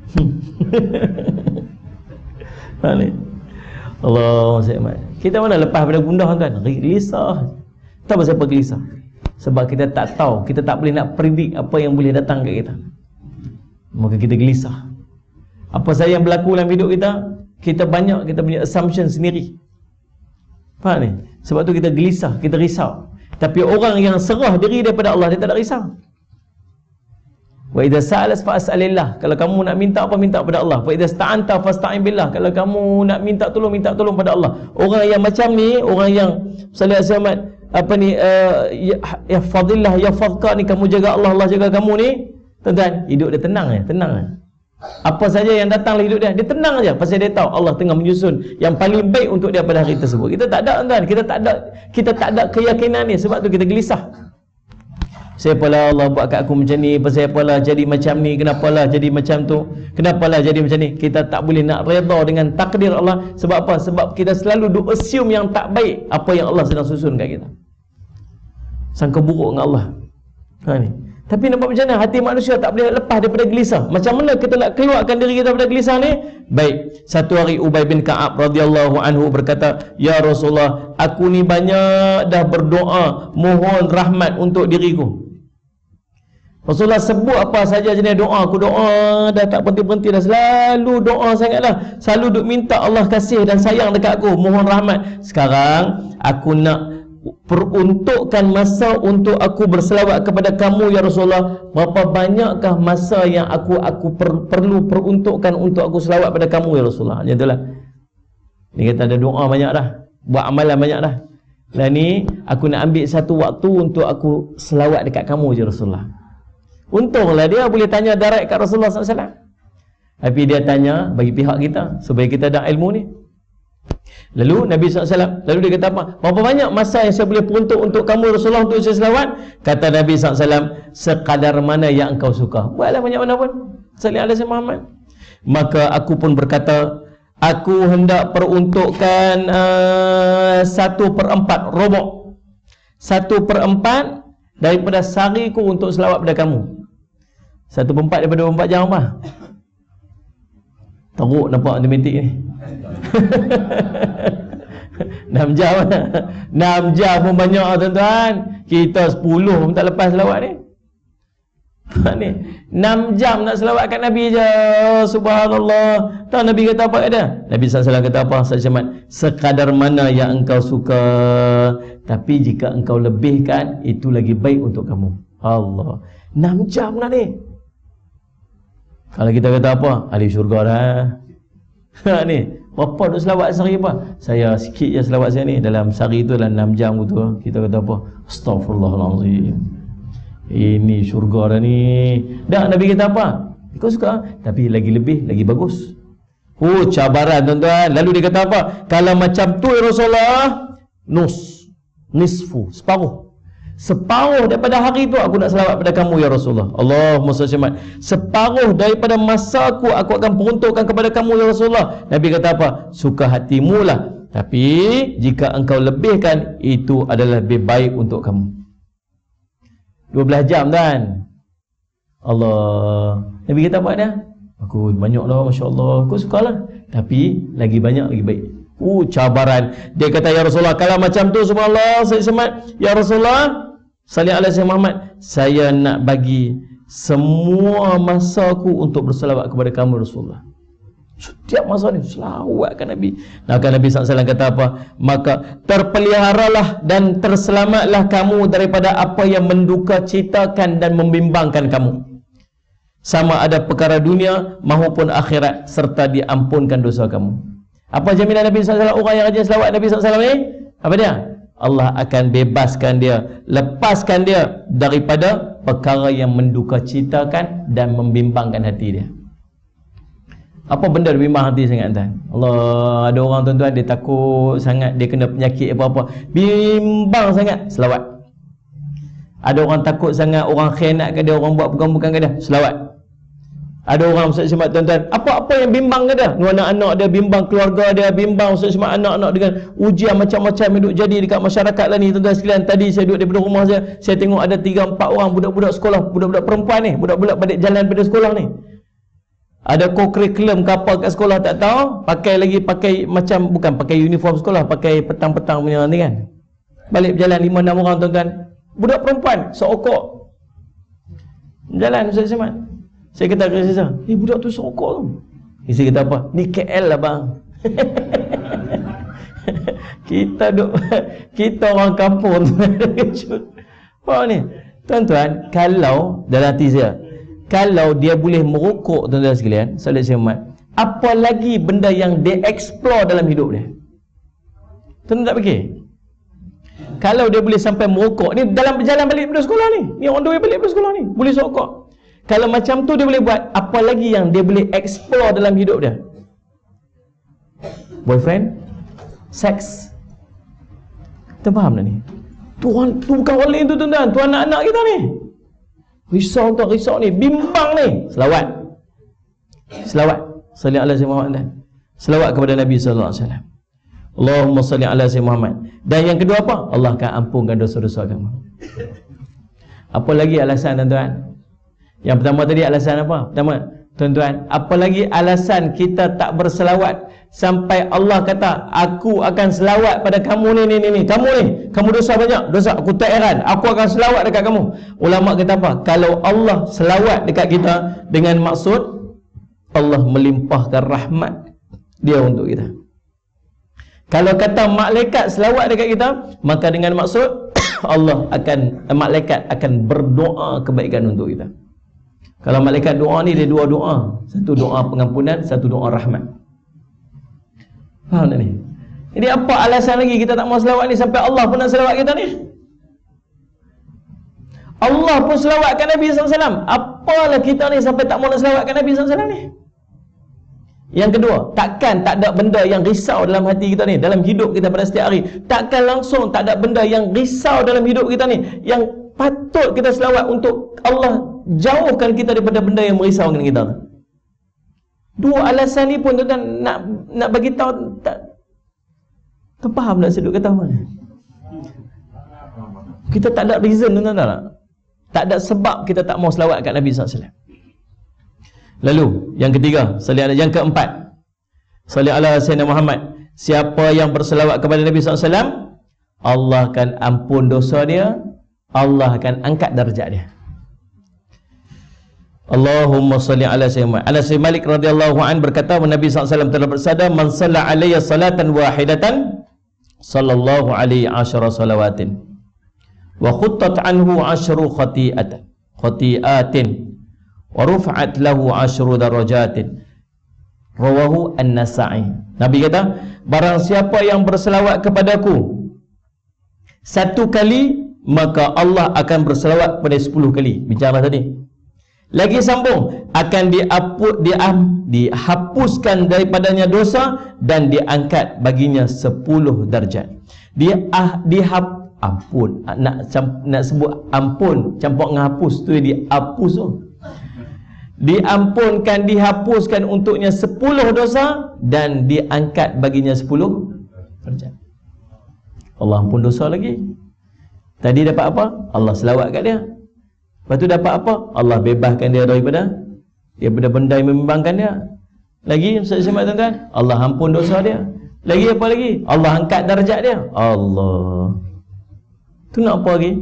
Ha ni. Allah SWT. Kita mana lepas pada gundah tuan? Gelisah. Tak pasal apa gelisah? Sebab kita tak tahu, kita tak boleh nak predict apa yang boleh datang kat kita. Maka kita gelisah. Apa saja yang berlaku dalam hidup kita, kita banyak kita punya assumption sendiri. Faham ni? Sebab tu kita gelisah, kita risau. Tapi orang yang serah diri daripada Allah, dia tak ada risau. Wa idza sa'alas fa'as'alillah. Kalau kamu nak minta apa, minta kepada Allah. Wa idza sta'anta fasta'in billah. Kalau kamu nak minta tolong, minta tolong pada Allah. Orang yang macam ni, orang yang sallallahu alaihi wasallam apa ni uh, ya, ya fadillah ya fadka ni, kamu jaga Allah, Allah jaga kamu ni, tuan-tuan, hidup dia tenang ya, tenang ya. Apa saja yang datang dalam hidup dia, dia tenang aja pasal dia tahu Allah tengah menyusun yang paling baik untuk dia pada hari tersebut. Kita tak ada tuan, kita tak ada kita tak ada keyakinan ni, sebab tu kita gelisah. Siapalah Allah buat kat aku macam ni, pasal apalah jadi macam ni, kenapalah jadi macam tu, kenapalah jadi macam ni. Kita tak boleh nak redha dengan takdir Allah. Sebab apa? Sebab kita selalu duk assume yang tak baik apa yang Allah sedang susun kat kita. Sangka buruk dengan Allah. Ha ni. Tapi nampak macam mana? Hati manusia tak boleh lepas daripada gelisah. Macam mana kita nak keluarkan diri kita daripada gelisah ni? Baik. Satu hari Ubay bin Ka'ab radhiyallahu anhu berkata, "Ya Rasulullah, aku ni banyak dah berdoa mohon rahmat untuk diriku." Rasulullah sebut apa saja jenis doa. Aku doa dah tak berhenti-berhenti dah. Selalu doa sangatlah. Selalu duk minta Allah kasih dan sayang dekat aku, mohon rahmat. Sekarang aku nak peruntukkan masa untuk aku berselawat kepada kamu ya Rasulullah. Berapa banyakkah masa yang aku aku per, perlu peruntukkan untuk aku selawat pada kamu ya Rasulullah? Macam itulah. Ni kata ada doa banyak dah, buat amalan banyak dah. Dan ni aku nak ambil satu waktu untuk aku selawat dekat kamu ya Rasulullah. Untunglah dia boleh tanya direct kat Rasulullah sallallahu alaihi wasallam. Tapi dia tanya bagi pihak kita supaya kita ada ilmu ni. Lalu Nabi sallallahu alaihi wasallam, lalu dia kata apa? Berapa banyak masa yang saya boleh peruntuk untuk kamu Rasulullah untuk saya selawat? Kata Nabi sallallahu alaihi wasallam, sekadar mana yang engkau suka. Buatlah banyak mana pun. Salli alaihi Muhammad. Maka aku pun berkata, aku hendak peruntukkan uh, satu per empat robok, satu per empat daripada sehariku untuk selawat pada kamu. Satu per empat daripada dua puluh empat jam apa? Teruk nampak matematik ni. enam jam enam jam pun banyak tuan-tuan. Kita sepuluh pun tak lepas selawat ni. Ni enam jam nak selawat kat Nabi je. Subhanallah. Tahu Nabi kata apa kata? Nabi sallallahu alaihi wasallam kata apa? Sahaja sekadar mana yang engkau suka, tapi jika engkau lebihkan itu lagi baik untuk kamu. Allah. enam jam lah ni. Kalau kita kata apa? Ahli syurga dah. Ha ni, berapa duk selawat sehari apa? Saya sikit je selawat saya ni. Dalam sehari tu dalam enam jam tu. Kita kata apa? Astaghfirullahalazim. Ini syurga dah ni. Dah Nabi kata apa? Kau suka, tapi lagi lebih, lagi bagus. Oh, cabaran tuan-tuan. Lalu dia kata apa? Kalau macam tu ya Rasulullah, nus, nisfu, separuh. Separuh daripada hari itu aku nak selawat pada kamu ya Rasulullah. Allahumma salli alaihi. Separuh daripada masaku aku akan peruntukkan kepada kamu ya Rasulullah. Nabi kata apa? Suka hatimu lah. Tapi jika engkau lebihkan itu adalah lebih baik untuk kamu. dua belas jam kan? Allah. Nabi kata apa dia? Aku banyak lah, Masya Allah. Aku sukalah. Tapi lagi banyak lagi baik. Uh, cabaran. Dia kata ya Rasulullah, kalau macam tu subhanallah, saya semat. Ya Rasulullah, salli alaihi Muhammad, saya nak bagi semua masaku untuk berselawat kepada kamu Rasulullah. Setiap masa ni selawatkan Nabi. Maka Nabi sallallahu alaihi wasallam kata apa? Maka terpeliharalah dan terselamatlah kamu daripada apa yang menduka citakan dan membimbangkan kamu, sama ada perkara dunia maupun akhirat, serta diampunkan dosa kamu. Apa jaminan Nabi sallallahu alaihi wasallam orang yang rajin selawat Nabi sallallahu alaihi wasallam ni? Apa dia? Allah akan bebaskan dia, lepaskan dia daripada perkara yang menduka citakan dan membimbangkan hati dia. Apa benda dia bimbang hati sangat tuan? Allah, ada orang tuan-tuan dia takut sangat, dia kena penyakit apa-apa, bimbang sangat, selawat. Ada orang takut sangat orang khianat ke dia, orang buat bukan-bukan ke dia, selawat. Ada orang Ustaz Semat tuan-tuan, apa-apa yang bimbang ke dia, anak-anak dia bimbang, keluarga dia bimbang, Ustaz Semat anak-anak dengan ujian macam-macam yang duk jadi dekat masyarakat lah ni tuan-tuan sekalian. Tadi saya duduk daripada rumah saya, saya tengok ada tiga empat orang budak-budak sekolah, budak-budak perempuan ni, budak-budak balik jalan pada sekolah ni. Ada co-curriculum ke apa kat sekolah tak tahu, pakai lagi pakai macam, bukan pakai uniform sekolah, pakai petang-petang punya ni kan. Balik berjalan lima enam orang tuan-tuan, budak perempuan seokok jalan. Ustaz Semat, saya kata ke Sisa, ni budak tu seokok tu. Isi kata apa? Ni K L lah bang. Kita duk, kita orang kampung. Apa ni? Tuan-tuan, kalau dalam hati saya, kalau dia boleh merokok tuan-tuan sekalian, salat Semat, apa lagi benda yang dia explore dalam hidup dia? Tuan-tuan tak fikir? Kalau dia boleh sampai merokok, ni dalam berjalan balik daripada sekolah ni, ni on the way balik daripada sekolah ni, boleh sokok. Kalau macam tu dia boleh buat, apa lagi yang dia boleh explore dalam hidup dia? Boyfriend, seks. Kita faham tak ni? Tuan, tu bukan orang lain tu tuan-tuan, tu anak-anak kita ni. Risau tak risau ni, bimbang ni. Selawat. Selawat. Salli ala Sayyidina Muhammad. Selawat kepada Nabi sallallahu alaihi wasallam. Allahumma salli ala Sayyidina Muhammad. Dan yang kedua apa? Allah akan ampunkan dosa-dosa kamu. Apa lagi alasan tuan-tuan? Yang pertama tadi alasan apa? Pertama, tuan-tuan, apa lagi alasan kita tak berselawat sampai Allah kata, aku akan selawat pada kamu ni ni ni ni. Kamu ni, kamu dosa banyak, dosa, aku tak heran, aku akan selawat dekat kamu. Ulama kata apa? Kalau Allah selawat dekat kita dengan maksud Allah melimpahkan rahmat dia untuk kita. Kalau kata malaikat selawat dekat kita, maka dengan maksud Allah akan, malaikat akan berdoa kebaikan untuk kita. Kalau malaikat doa ni, dia dua doa. Satu doa pengampunan, satu doa rahmat. Faham tak ni? Jadi apa alasan lagi kita tak mau selawat ni sampai Allah pun nak selawat kita ni? Allah pun selawatkan Nabi sallallahu alaihi wasallam. Apalah kita ni sampai tak mau nak selawatkan Nabi sallallahu alaihi wasallam ni? Yang kedua, takkan tak ada benda yang risau dalam hati kita ni, dalam hidup kita pada setiap hari. Takkan langsung tak ada benda yang risau dalam hidup kita ni, yang patut kita selawat untuk Allah jauhkan kita daripada benda yang merisaukan kita. Dua alasan ni pun tuan-tuan nak nak bagi tahu tak terfaham tak seduk kata mana? Kita tak ada reason tuan-tuan tak? Tak ada sebab kita tak mau selawat kat Nabi sallallahu alaihi wasallam. Lalu yang ketiga, salli ala, yang keempat, salli ala Sayyidina Muhammad. Siapa yang berselawat kepada Nabi sallallahu alaihi wasallam, Allah akan ampun dosa dia, Allah akan angkat darjat dia. Allahumma salli ala Sayyidina Muhammad. Anas bin Malik radhiyallahu an berkata, Nabi sallallahu alaihi wasallam telah bersabda, man shalla alayya salatan wahidatan sallallahu alaihi asyara salawatin wa khuttat anhu asyru khati'atan khati'atin wa ruf'at lahu asyru darajatin. Rawahu An-Nasa'i. Nabi kata, barang siapa yang berselawat kepadaku satu kali, maka Allah akan berselawat pada sepuluh kali. Bicara tadi. Lagi sambung, akan dihapus, dihapuskan daripadanya dosa dan diangkat baginya sepuluh darjat. Dia ah, dihap, ampun, nak nak sebut ampun campur dengan hapus tu, dihapus tu. Diampunkan, dihapuskan untuknya sepuluh dosa dan diangkat baginya sepuluh darjat. Allah ampun dosa lagi. Tadi dapat apa? Allah selawat kat dia. Lepas tu dapat apa? Allah bebaskan dia daripada daripada benda yang membimbangkan dia. Lagi Ustaz Ismail tuan-tuan, Allah ampun dosa dia. Lagi apa lagi? Allah angkat darjat dia. Allah. Tu nak apa lagi?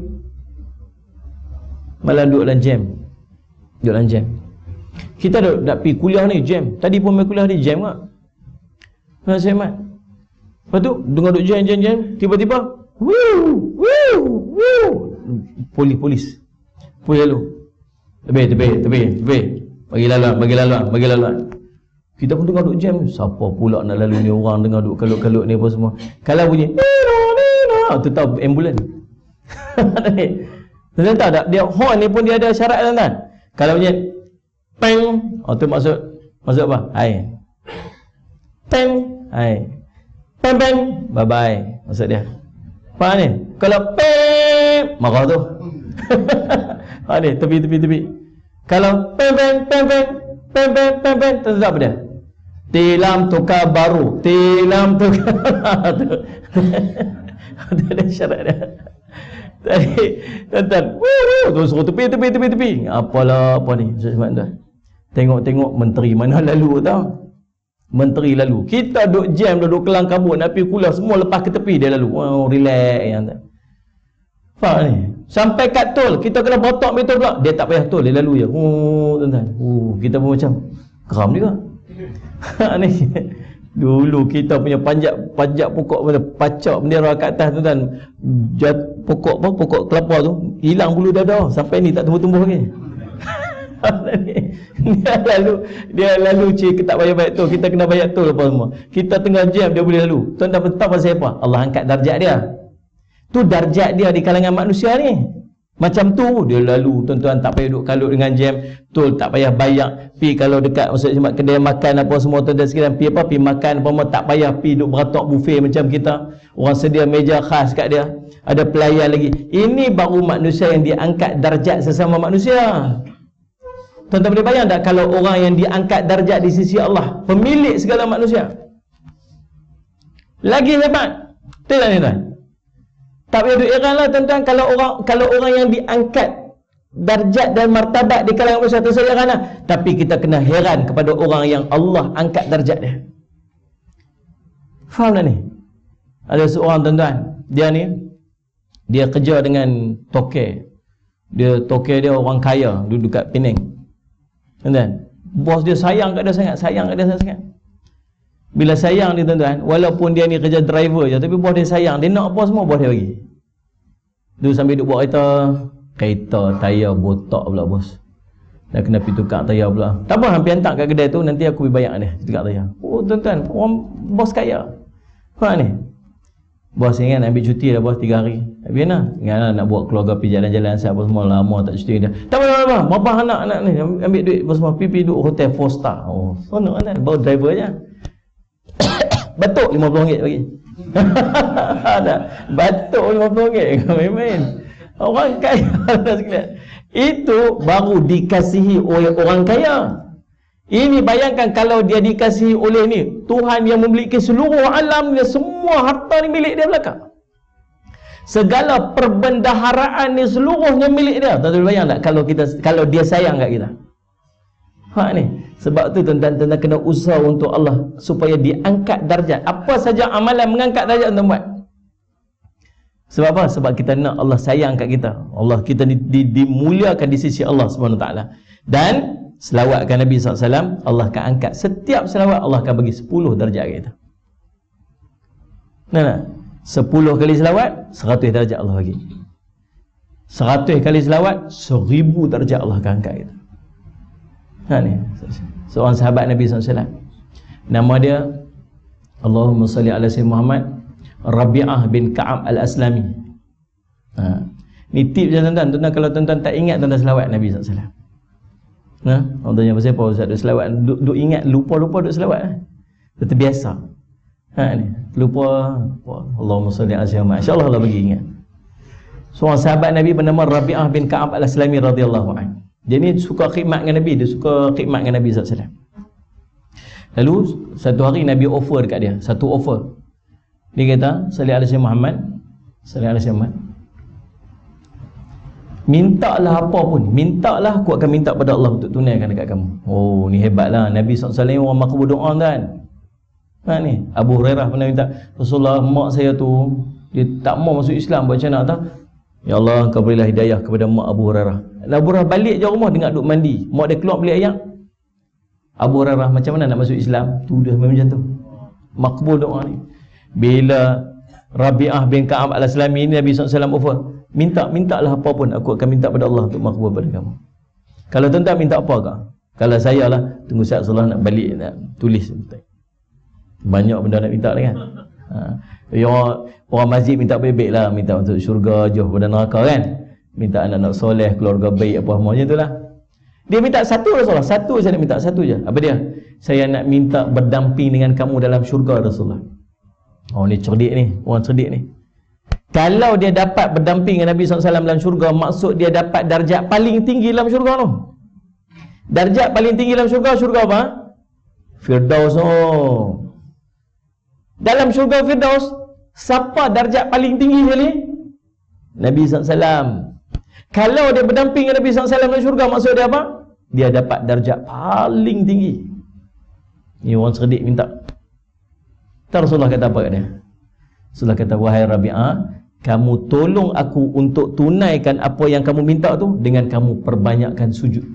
Malah duduk dalam jam. Duduk dalam jam. Kita dah nak pergi kuliah ni, jam. Tadi pun main kuliah ni, jam tak? Ustaz Ismail. Lepas tu dengar duduk jam, jam, jam, tiba-tiba Woo, woo, woo. Polis-polis. Polis lalu. Tepi, tepi, tepi, tepi. Bagi laluan, bagi laluan, bagi laluan. Kita pun tengah duduk jam. Siapa pula nak lalu ni, orang tengah duduk kalut-kalut ni apa semua. Kalau bunyi Nina, Nina, tu tahu ambulan. Tuan-tuan tahu tak? Dia horn ni pun dia ada syarat tuan-tuan. Kalau bunyi peng, oh tu maksud maksud apa? Hai. Peng, hai. Peng, peng, bye bye. Maksud dia. Faham ni? Kalau peng, marah tu. Faham ni? Tepi, tepi, tepi. Kalau peng, peng, peng, peng, peng, peng, peng, peng, tu apa dia? Tilam tukar baru. Tilam tukar tu. Itu ada syarat dia. Tadi, tuan-tuan, tu suruh tepi, tepi, tepi, tepi. Apalah, apa ni? Sebab tu. Tengok-tengok menteri mana lalu tau. Menteri lalu. Kita duduk jam, duduk kelang kabut, nak pergi kuliah, semua lepas ke tepi dia lalu. Wow, relax yang tu. Faham ni? Sampai kat tol, kita kena botok betul pula. Dia tak payah tol, dia lalu je. Oh, tuan-tuan. Oh, kita pun macam geram juga. Ni. Dulu kita punya panjat panjat pokok mana pacak bendera kat atas tuan-tuan. Jat, pokok apa? Pokok kelapa tu hilang bulu dada sampai ni tak tumbuh-tumbuh lagi. Dia lalu dia lalu cik tak payah bayar tol, kita kena bayar tol apa semua. Kita tengah jam dia boleh lalu. Tuan dah tahu pasal apa? Allah angkat darjat dia. Tu darjat dia di kalangan manusia ni. Macam tu dia lalu, tuan-tuan tak payah duduk kalut dengan jam, tol tak payah bayar. Pi kalau dekat maksudnya kedai makan apa semua tuan-tuan sekalian, pi apa pi makan apa semua tak payah pi duduk beratok buffet macam kita. Orang sedia meja khas kat dia. ada pelayan lagi. Ini baru manusia yang diangkat darjat sesama manusia. Tuan-tuan boleh bayang tak kalau orang yang diangkat darjat di sisi Allah, pemilik segala manusia, lagi hebat. Betul tak ni tuan? Tak payah duk heran lah tuan-tuan, kalau orang kalau orang yang diangkat darjat dan martabat di kalangan manusia, tak saya heran lah. Tapi kita kena heran kepada orang yang Allah angkat darjat dia. Faham tak ni? Ada seorang tuan-tuan, dia ni dia kerja dengan toke. Dia toke dia orang kaya, duduk kat Penang. Tuan-tuan, bos dia sayang kat dia sangat, sayang kat dia sangat. Bila sayang dia tuan-tuan, walaupun dia ni kerja driver je, tapi bos dia sayang, dia nak apa semua bos dia bagi. Dia sambil duduk buat kereta, kereta tayar botak pula bos. Dah kena pergi tukar tayar pula. Tak apa, hampir hantar kat kedai tu, nanti aku pergi bayar dia tukar tayar. Oh tuan-tuan, orang bos kaya. Faham ni? Bos ingat nak ambil cuti dah bos tiga hari. Habis nak? Ingat lah nak buat keluarga pergi jalan-jalan siapa semua, lama tak cuti dia. Tak apa, tak apa. Berapa anak anak ni ambil duit bos semua pergi duduk hotel four star. Oh, sonok kan, baru driver je. Batuk lima puluh ringgit bagi. Ada. Batuk lima puluh ringgit main-main. Orang kaya sekalian. Itu baru dikasihi oleh orang kaya. Ini bayangkan kalau dia dikasihi oleh ni Tuhan yang memiliki seluruh alam ni, semua harta ni milik dia belakang. Segala perbendaharaan ni seluruhnya milik dia. Tuan-tuan bayang tak kalau kita kalau dia sayang kat kita. Ha ni. Sebab tu tuan-tuan kena usaha untuk Allah supaya diangkat darjat. Apa saja amalan mengangkat darjat tuan buat. Sebab apa? Sebab kita nak Allah sayang kat kita. Allah kita di, di, dimuliakan di sisi Allah Subhanahu Wa Taala. Dan selawatkan Nabi sallallahu alaihi wasallam, Allah akan angkat setiap selawat, Allah akan bagi sepuluh darjat kat kita. Nah, nah. sepuluh kali selawat, seratus darjat Allah bagi. seratus kali selawat, seribu darjat Allah akan angkat kita. Ha ni, seorang sahabat Nabi sallallahu alaihi wasallam. Nama dia Allahumma salli ala sayyidina Muhammad Rabi'ah bin Ka'ab al-Aslami. Ha. Ni tip je tuan-tuan. Tuan-tuan kalau tuan-tuan tak ingat tuan-tuan selawat Nabi sallallahu alaihi wasallam. Nah, orang tanya pasal apa Ustaz duk selawat, duk, duk ingat, lupa-lupa duk selawat eh. Dia terbiasa. Ha ni, lupa Allahumma salli ala sayyidina Muhammad. Insya-Allah Allah bagi ingat. Seorang sahabat Nabi bernama Rabi'ah bin Ka'ab al-Aslami radhiyallahu anhu. Dia ni suka khidmat dengan Nabi, dia suka khidmat dengan Nabi sallallahu alaihi wasallam. Lalu satu hari Nabi offer dekat dia, satu offer. Dia kata, salli ala sayyidina Muhammad, salli ala sayyidina Muhammad. Mintalah apa pun, mintalah aku akan minta pada Allah untuk tunaikan dekat kamu. Oh, ni hebatlah. Nabi sallallahu alaihi wasallam orang makbul doa kan. Ha ni, Abu Hurairah pernah minta, Rasulullah, mak saya tu dia tak mau masuk Islam, buat macam mana tak? Ya Allah, engkau berilah hidayah kepada mak Abu Hurairah. Abu Hurairah balik je rumah, dengar duk mandi. Mak dia keluar beli ayam. Abu Hurairah macam mana nak masuk Islam? Tu dah macam tu. Makbul doa ni. Bila Rabi'ah bin Ka'ab al-Aslami ni Nabi sallallahu alaihi wasallam offer, minta, mintalah apa pun, aku akan minta pada Allah untuk makbul pada kamu. Kalau tuan-tuan minta apa kah? Kalau saya lah, tunggu saat Rasulullah nak balik, nak tulis. Banyak benda nak minta kan. Ha. Yang orang masjid minta baik-baik lah, minta untuk syurga, jauh pada neraka kan. Minta anak-anak soleh, keluarga baik, apa semua macam tu lah. Dia minta satu Rasulullah, satu saya nak minta, satu je. Apa dia? Saya nak minta berdamping dengan kamu dalam syurga Rasulullah. Oh ni cerdik ni, orang cerdik ni. Kalau dia dapat berdamping dengan Nabi sallallahu alaihi wasallam dalam syurga, maksud dia dapat darjat paling tinggi dalam syurga tu. Darjat paling tinggi dalam syurga, syurga apa? Firdaus. Oh. Dalam syurga Firdaus, siapa darjat paling tinggi sekali? Nabi sallallahu alaihi wasallam. Kalau dia berdamping dengan Nabi sallallahu alaihi wasallam dalam syurga, maksud dia apa? Dia dapat darjat paling tinggi. Ni orang cerdik minta. Tak Rasulullah kata apa kat dia? Rasulullah kata, wahai Rabi'ah, kamu tolong aku untuk tunaikan apa yang kamu minta tu dengan kamu perbanyakkan sujud.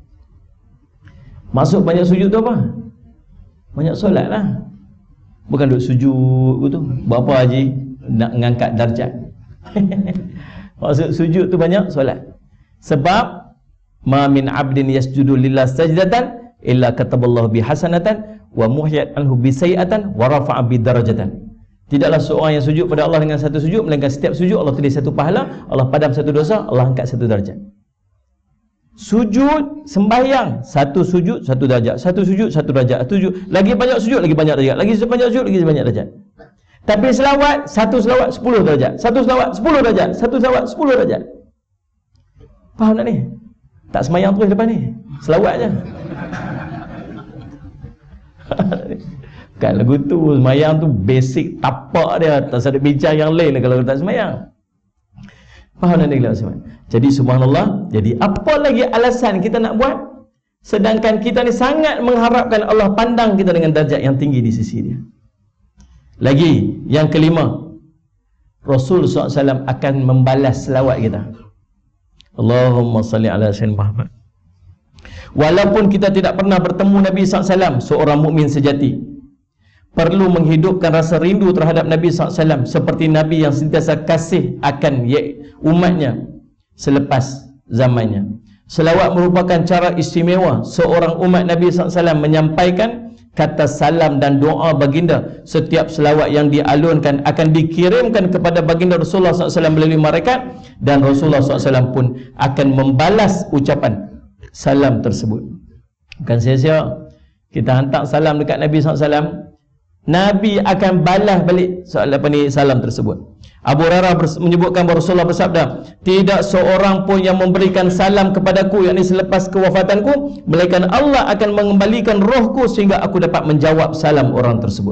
Maksud banyak sujud tu apa? Banyak solat lah. Bukan duduk sujud tu. Berapa haji nak mengangkat darjat. Maksud sujud tu banyak solat. Sebab ma min abdin yasjudu lillah sajdatan illa kataballahu bihasanatan wa muhyat anhu bisayiatan wa rafa'a bidarajatan. Tidaklah seorang yang sujud pada Allah dengan satu sujud, melainkan setiap sujud Allah tulis satu pahala, Allah padam satu dosa, Allah angkat satu darjat. Sujud sembahyang, satu sujud satu darjat, satu sujud satu darjat, satu sujud lagi banyak sujud lagi banyak darjat, lagi sebanyak sujud lagi sebanyak darjat. Tapi selawat, satu selawat sepuluh darjat, satu selawat sepuluh darjat, satu selawat sepuluh darjat. Faham tak ni? Tak semayang terus depan ni, selawat je. Kan lagu tu, semayang tu basic tapak dia, tak ada bincang yang lain kalau tak semayang. Faham tak ni? Jadi subhanallah, jadi apa lagi alasan kita nak buat? Sedangkan kita ni sangat mengharapkan Allah pandang kita dengan darjat yang tinggi di sisi dia. Lagi, yang kelima, Rasul sallallahu alaihi wasallam akan membalas selawat kita. Allahumma salli ala sayyidina Muhammad. Walaupun kita tidak pernah bertemu Nabi sallallahu alaihi wasallam, seorang mukmin sejati perlu menghidupkan rasa rindu terhadap Nabi sallallahu alaihi wasallam seperti Nabi yang sentiasa kasih akan umatnya selepas zamannya. Selawat merupakan cara istimewa seorang umat Nabi sallallahu alaihi wasallam menyampaikan kata salam dan doa baginda. Setiap selawat yang dialunkan akan dikirimkan kepada baginda Rasulullah sallallahu alaihi wasallam melalui malaikat, dan Rasulullah sallallahu alaihi wasallam pun akan membalas ucapan salam tersebut. Bukan sia-sia kita hantar salam dekat Nabi sallallahu alaihi wasallam, Nabi akan balas balik soal apa ni salam tersebut. Abu Hurairah menyebutkan bahawa Rasulullah bersabda, tidak seorang pun yang memberikan salam kepadaku, yakni selepas kewafatanku, melainkan Allah akan mengembalikan rohku sehingga aku dapat menjawab salam orang tersebut.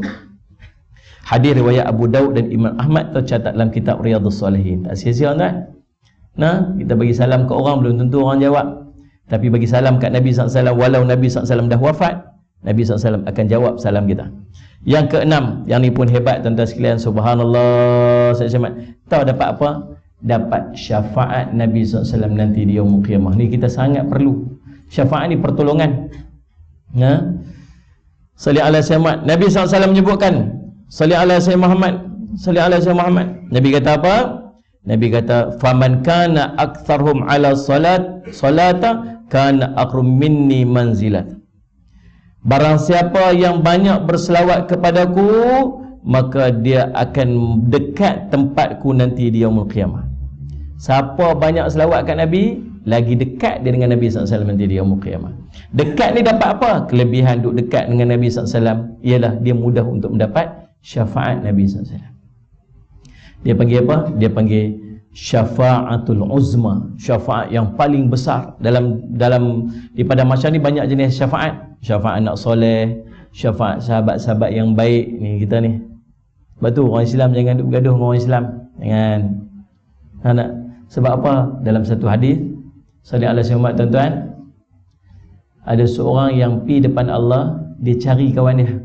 Hadis riwayat Abu Daud dan Imam Ahmad tercatat dalam kitab Riyadhus Shalihin. Tak sia-sia kan? Nah, kita bagi salam ke orang belum tentu orang jawab. Tapi bagi salam kat Nabi sallallahu alaihi wasallam, walau Nabi sallallahu alaihi wasallam dah wafat, Nabi sallallahu alaihi wasallam akan jawab salam kita. Yang keenam, yang ni pun hebat tuan-tuan sekalian, subhanallah, saya syamat. Tahu dapat apa? Dapat syafaat Nabi sallallahu alaihi wasallam nanti di yaumul qiyamah. Ni kita sangat perlu. Syafaat ni pertolongan. Ya. Salli ala sayyidina Nabi sallallahu alaihi wasallam menyebutkan, salli ala sayyidina Muhammad, salli ala sayyidina Muhammad. Nabi kata apa? Nabi kata, faman kana aktsaruhum ala salat salata kana aqrum minni manzilat. Barang siapa yang banyak berselawat kepadaku, maka dia akan dekat tempatku nanti di yaumul qiyamah. Siapa banyak selawat kat Nabi, lagi dekat dia dengan Nabi sallallahu alaihi wasallam nanti di yaumul qiyamah. Dekat ni dapat apa? Kelebihan duduk dekat dengan Nabi sallallahu alaihi wasallam ialah dia mudah untuk mendapat syafaat Nabi sallallahu alaihi wasallam. Dia panggil apa? Dia panggil syafaatul uzma, syafaat yang paling besar. Dalam dalam di pada masa ni banyak jenis syafaat. Syafaat anak soleh, syafaat sahabat-sahabat yang baik ni kita ni. Sebab tu orang Islam jangan duk bergaduh dengan orang Islam. Jangan. Ha, nak. Sebab apa? Dalam satu hadis, sallallahu alaihi wasallam, tuan-tuan, ada seorang yang pi depan Allah, dia cari kawan dia.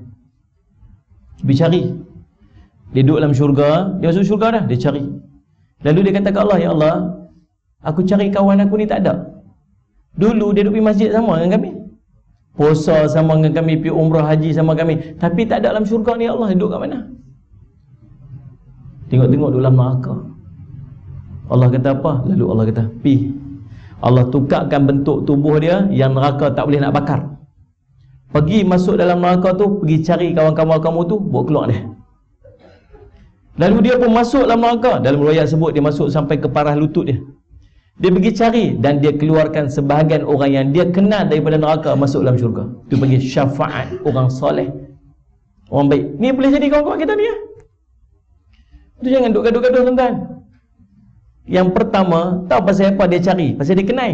Dia cari. Dia duduk dalam syurga, dia masuk syurga dah, dia cari. Lalu dia kata ke Allah, ya Allah, aku cari kawan aku ni tak ada. Dulu dia duduk pergi masjid sama dengan kami, puasa sama dengan kami, pergi umrah haji sama kami, tapi tak ada dalam syurga ni. Allah duduk kat mana? Tengok-tengok dalam neraka. Allah kata apa? Lalu Allah kata, pi. Allah tukarkan bentuk tubuh dia yang neraka tak boleh nak bakar. Pergi masuk dalam neraka tu, pergi cari kawan-kawan kamu tu, bawa keluar dia. Lalu dia pun masuk dalam neraka. Dalam riwayat sebut dia masuk sampai ke parah lutut dia. Dia pergi cari dan dia keluarkan sebahagian orang yang dia kenal daripada neraka masuk dalam syurga. Itu panggil syafaat orang soleh, orang baik. Ni boleh jadi kawan-kawan kita ni ya. Itu jangan duk gaduh-gaduh tuan-tuan. Yang pertama, tahu pasal apa dia cari? Pasal dia kenal.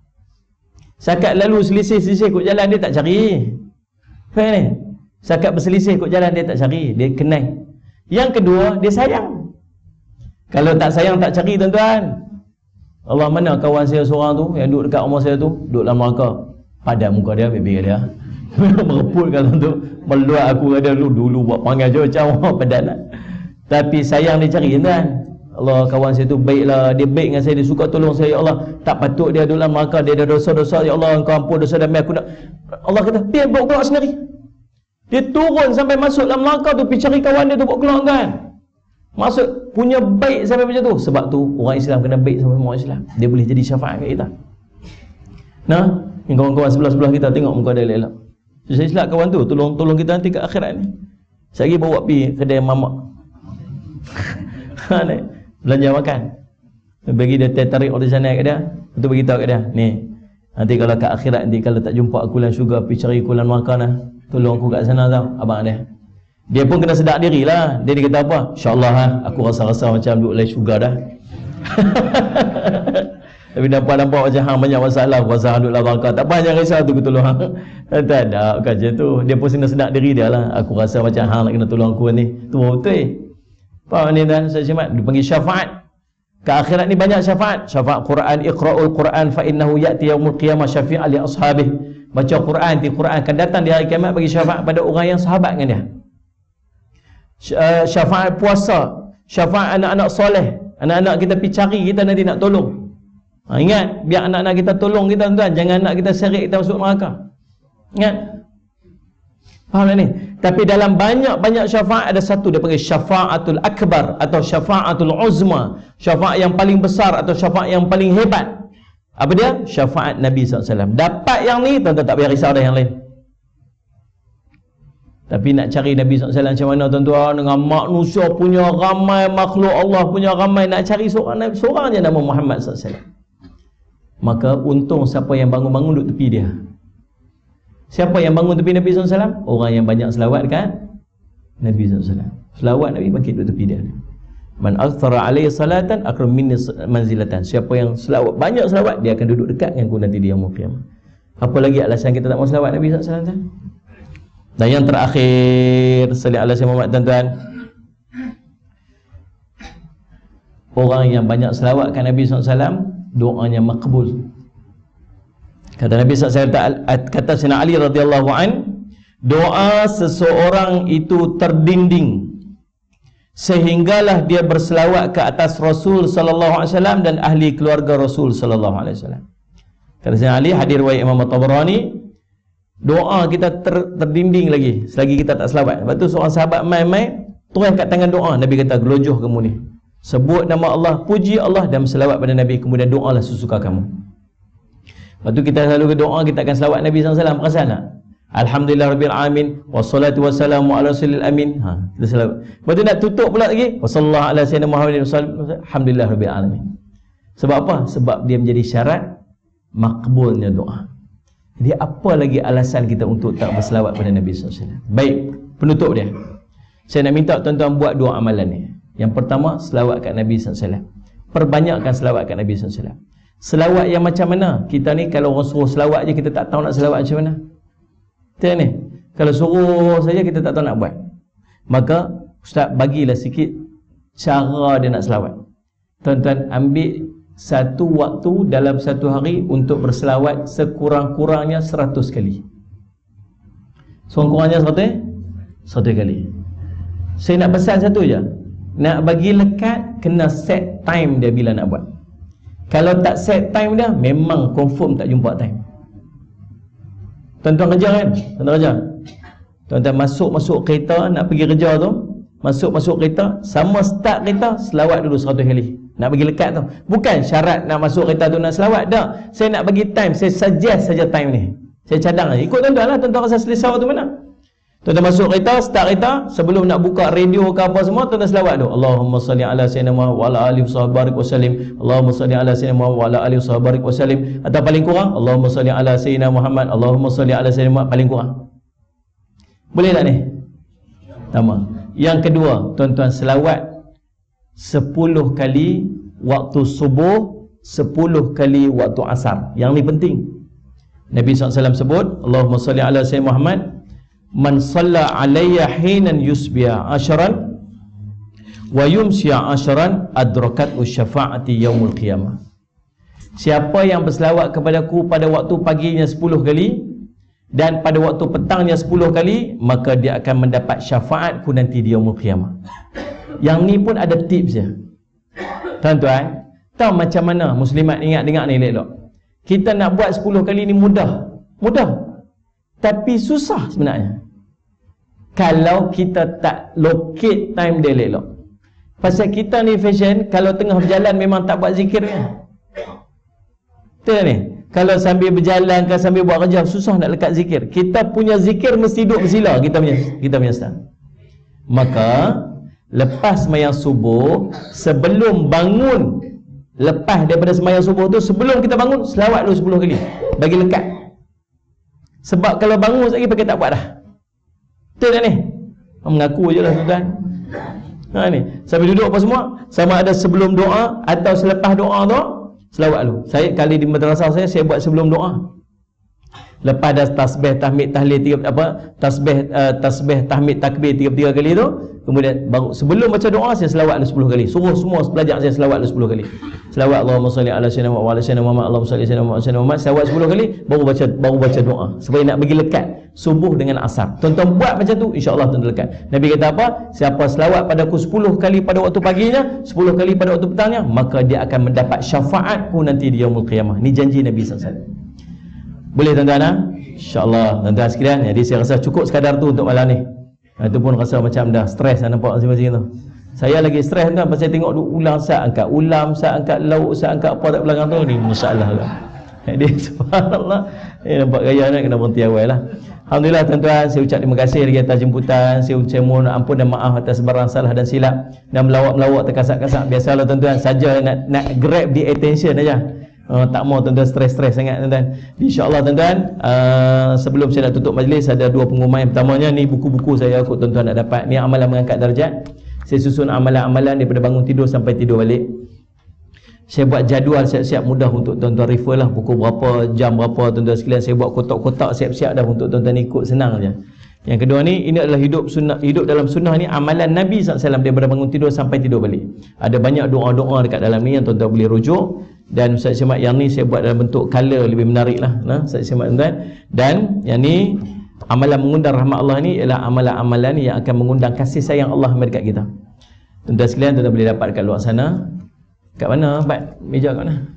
Sakat lalu selisih-selisih kot jalan, dia tak cari. Faham ni? Sakat berselisih kot jalan, dia tak cari. Dia kenal. Yang kedua, dia sayang. Kalau tak sayang, tak cari tuan-tuan. Allah, mana kawan saya seorang tu yang duduk dekat rumah saya tu, duduk dalam neraka. Padam muka dia, baby dia. Mereput kalau tu, meluat aku ada dulu, dulu buat panggil je macam orang padat lah. Tapi sayang dia cari tuan. Allah, kawan saya tu baiklah, dia baik dengan saya, dia suka tolong saya, ya Allah. Tak patut dia duduk dalam neraka, dia ada dosa-dosa, ya Allah, engkau ampun dosa dan aku nak. Allah kata, dia bawa keluar sendiri. Dia turun sampai masuk dalam neraka tu, pergi cari kawan dia tu bawa keluar kan. Maksud punya baik sampai macam tu. Sebab tu orang Islam kena baik sama orang Islam. Dia boleh jadi syafaat kat kita. Nah, ni kawan-kawan sebelah-sebelah kita tengok muka dia elok. So, saya silap kawan tu, tolong tolong kita nanti ke akhirat ni. Saya lagi bawa pergi kedai mamak. Ha ni, belanja makan. Bagi dia tarik order sana kat dia. Betul bagi tahu kat dia, ni. Nanti kalau kat akhirat nanti kalau tak jumpa aku dalam syurga, pergi cari aku dalam neraka nah. Tolong aku kat sana tau, abang dia. Dia pun kena sedar diri lah. Dia, dia kata apa? InsyaAllah ha, aku rasa-rasa macam duduk lain sugar dah. Tapi nampak-nampak macam hang banyak masalah, kuasa hang duduk labangkah. Tak apa, jangan risau tu aku tolong hang. Tak ada macam tu. Dia pun kena sedar diri dia lah. Aku rasa macam hang nak kena tolong aku ni. Tu betul. Faham ni tuan? Saya cermat. Dia panggil syafaat. Ke akhirat ni banyak syafaat. Syafaat Quran, iqra'ul Quran fa innahu ya'ti yaumul qiyamah syafi'an li ashabih. Baca Quran, di Quran akan datang di hari kiamat bagi syafaat pada orang yang sahabat dengan dia. Syafaat puasa, syafaat anak-anak soleh. Anak-anak kita pergi cari, kita nanti nak tolong. Ha, ingat, biar anak-anak kita tolong kita tuan, jangan anak kita serik kita masuk neraka. Ingat. Faham tak ni? Tapi dalam banyak-banyak syafaat ada satu dia panggil syafaatul akbar atau syafaatul uzma, syafaat yang paling besar atau syafaat yang paling hebat. Apa dia? Syafaat Nabi sallallahu alaihi wasallam. Dapat yang ni, tuan-tuan tak payah risau dah yang lain. Tapi nak cari Nabi sallallahu alaihi wasallam macam mana tuan-tuan? Dengan manusia punya ramai, makhluk Allah punya ramai, nak cari seorang seorang je nama Muhammad sallallahu alaihi wasallam. Maka untung siapa yang bangun-bangun duduk tepi dia. Siapa yang bangun tepi Nabi sallallahu alaihi wasallam? Orang yang banyak selawat kan Nabi sallallahu alaihi wasallam. Selawat Nabi bangkit duduk tepi dia. Man akthara alaihi salatan akram minni manzilatan. Siapa yang selawat banyak selawat, dia akan duduk dekat dengan aku nanti di yaumul qiyamah. Apa lagi alasan kita tak mau selawat Nabi sallallahu alaihi wasallam? Dan yang terakhir, salli ala sayyidina Muhammad tuan-tuan. Orang yang banyak selawat kan Nabi sallallahu alaihi wasallam, doanya makbul. Kata Nabi sallallahu alaihi wasallam, kata Sayyidina Ali radhiyallahu an, doa seseorang itu terdinding sehinggalah dia berselawat ke atas Rasul sallallahu alaihi wasallam dan ahli keluarga Rasul sallallahu alaihi wasallam. Kata Sayyidina Ali, hadis riwayat Imam Tabarani, doa kita ter, terdinding lagi selagi kita tak selawat. Lepas tu seorang sahabat mai-mai turun kat tangan doa. Nabi kata, gelojoh kamu ni, sebut nama Allah, puji Allah dan selawat pada Nabi, kemudian doalah sesuka kamu. Lepas tu kita selalu berdoa, kita akan selawat Nabi sallallahu alaihi wasallam. Perasan tak? Alhamdulillah Rabbil Alamin, wassalatu wassalamu ala rasulil amin. Ha, kita selawat. Lepas tu nak tutup pula lagi, wassallallahu ala sayyidina Muhammadin alhamdulillah Rabbil Alamin. Sebab apa? Sebab dia menjadi syarat makbulnya doa. Jadi apa lagi alasan kita untuk tak berselawat pada Nabi sallallahu alaihi wasallam? Baik, penutup dia. Saya nak minta tuan-tuan buat dua amalan ni. Yang pertama, selawat kat Nabi sallallahu alaihi wasallam. Perbanyakkan selawat kat Nabi sallallahu alaihi wasallam. Selawat yang macam mana? Kita ni kalau orang suruh selawat je, kita tak tahu nak selawat macam mana. Betul ni? Kalau suruh saja kita tak tahu nak buat. Maka Ustaz bagilah sikit cara dia nak selawat. Tuan-tuan ambil satu waktu dalam satu hari untuk berselawat sekurang-kurangnya seratus kali. Sekurang-kurangnya seratus? seratus kali. Saya nak pesan satu je. Nak bagi lekat, kena set time dia bila nak buat. Kalau tak set time dia, memang confirm tak jumpa time. Tuan-tuan kerja kan? Tuan-tuan kerja. Tuan-tuan masuk-masuk kereta nak pergi kerja tu, masuk-masuk kereta, sama start kereta, selawat dulu seratus kali. Nak bagi lekat tu. Bukan syarat nak masuk kereta tu nak selawat. Tak. Saya nak bagi time, saya suggest saja time ni. Saya cadang lah. Ikut tuan-tuan lah, tuan-tuan rasa selesa tu mana. Tuan-tuan masuk kereta, start kereta, sebelum nak buka radio ke apa semua, tuan-tuan selawat tu. Allahumma salli ala sayyidina Muhammad wa ala alihi wa sallim. Allahumma salli ala sayyidina Muhammad wa ala alihi wa sallim. Atau paling kurang, Allahumma salli ala sayyidina Muhammad, Allahumma salli ala sayyidina Muhammad, paling kurang. Boleh tak ni? Pertama. Yang kedua, tuan-tuan selawat sepuluh kali waktu subuh, sepuluh kali waktu asar. Yang ni penting. Nabi sallallahu alaihi wasallam sebut, Allahumma salli ala sayyidina Muhammad, man salla alayya hinan yusbiha asharan wa yumsiya asharan adrakat usyafa'ati yaumul qiyamah. Siapa yang berselawat kepadaku pada waktu paginya sepuluh kali dan pada waktu petangnya sepuluh kali, maka dia akan mendapat syafaatku nanti di yaumul qiyamah. Yang ni pun ada tips je. Tuan-tuan, tahu macam mana muslimat, ingat dengar ni elok. Kita nak buat sepuluh kali ni mudah. Mudah. Tapi susah sebenarnya. Kalau kita tak locate time dia elok. Pasal kita ni fashion, kalau tengah berjalan memang tak buat zikir kan. Betul ni? Kalau sambil berjalan ke sambil buat kerja, susah nak lekat zikir. Kita punya zikir mesti duduk bersila kita punya kita punya start. Maka lepas sembahyang subuh, sebelum bangun, lepas daripada sembahyang subuh tu, sebelum kita bangun, selawat dulu sepuluh kali. Bagi lekat. Sebab kalau bangun sekali pakai tak buat dah. Betul tak ni? Mengaku je lah tuan. Ha ni, sampai duduk apa semua, sama ada sebelum doa atau selepas doa tu selawat dulu. Saya kali di madrasah saya saya buat sebelum doa. Lepas dah tasbih, tahmid, tahlil tiga apa? Tasbih uh, tasbih, tahmid, takbir tiga puluh tiga kali tu, kemudian baru sebelum baca doa saya selawat dulu sepuluh kali. Suruh semua pelajar saya selawat dulu sepuluh kali. Selawat Allahumma salli ala sayyidina Muhammad wa ala sayyidina Muhammad, Allahumma salli ala sayyidina Muhammad, sayyidina Muhammad, selawat sepuluh kali baru baca baru baca doa supaya nak bagi lekat subuh dengan asar. Tuan-tuan buat macam tu, insya-Allah tuan-tuan lekat. Nabi kata apa? Siapa selawat padaku sepuluh kali pada waktu paginya, sepuluh kali pada waktu petangnya, maka dia akan mendapat syafaatku nanti di yaumul qiyamah. Ni janji Nabi sallallahu alaihi wasallam. Boleh tuan-tuan ha? InsyaAllah tuan-tuan sekalian. Jadi saya rasa cukup sekadar tu untuk malam ni. Ha, itu pun rasa macam dah stres dah nampak masing-masing tu. Saya lagi stres tuan pasal tengok duk ulang sat angkat ulam, sat angkat lauk, sat angkat apa tak belakang tu ni masalah lah. Jadi subhanallah. Eh nampak gaya nak kena berhenti awal lah. Alhamdulillah tuan-tuan, saya ucap terima kasih lagi atas jemputan. Saya ucap mohon ampun dan maaf atas sebarang salah dan silap dan melawak-melawak terkasak-kasak. Biasalah tuan-tuan, saja nak nak grab the attention aja. Uh, tak mau tuan-tuan stres-stres sangat tuan-tuan. InsyaAllah tuan-tuan, uh, sebelum saya nak tutup majlis ada dua pengumuman. Yang pertamanya ni buku-buku saya kot tuan-tuan nak dapat. Ni amalan mengangkat darjat. Saya susun amalan-amalan daripada bangun tidur sampai tidur balik. Saya buat jadual siap-siap mudah untuk tuan-tuan refer lah. Pukul berapa, jam berapa tuan-tuan sekalian. Saya buat kotak-kotak siap-siap dah untuk tuan-tuan ikut, senang je. Yang kedua ni, ini adalah hidup sunnah, hidup dalam sunnah ni amalan Nabi sallallahu alaihi wasallam daripada bangun tidur sampai tidur balik. Ada banyak doa-doa dekat dalam ni yang tuan-tuan boleh rujuk. Dan Ustaz Semat yang ni saya buat dalam bentuk color lebih menarik lah, nah, Ustaz Semat tuan. Dan yang ni amalan mengundang rahmat Allah ni ialah amalan-amalan yang akan mengundang kasih sayang Allah dekat kita. Tuan-tuan sekalian, tuan-tuan boleh dapat dekat luar sana. Kat mana? Bat meja kat mana?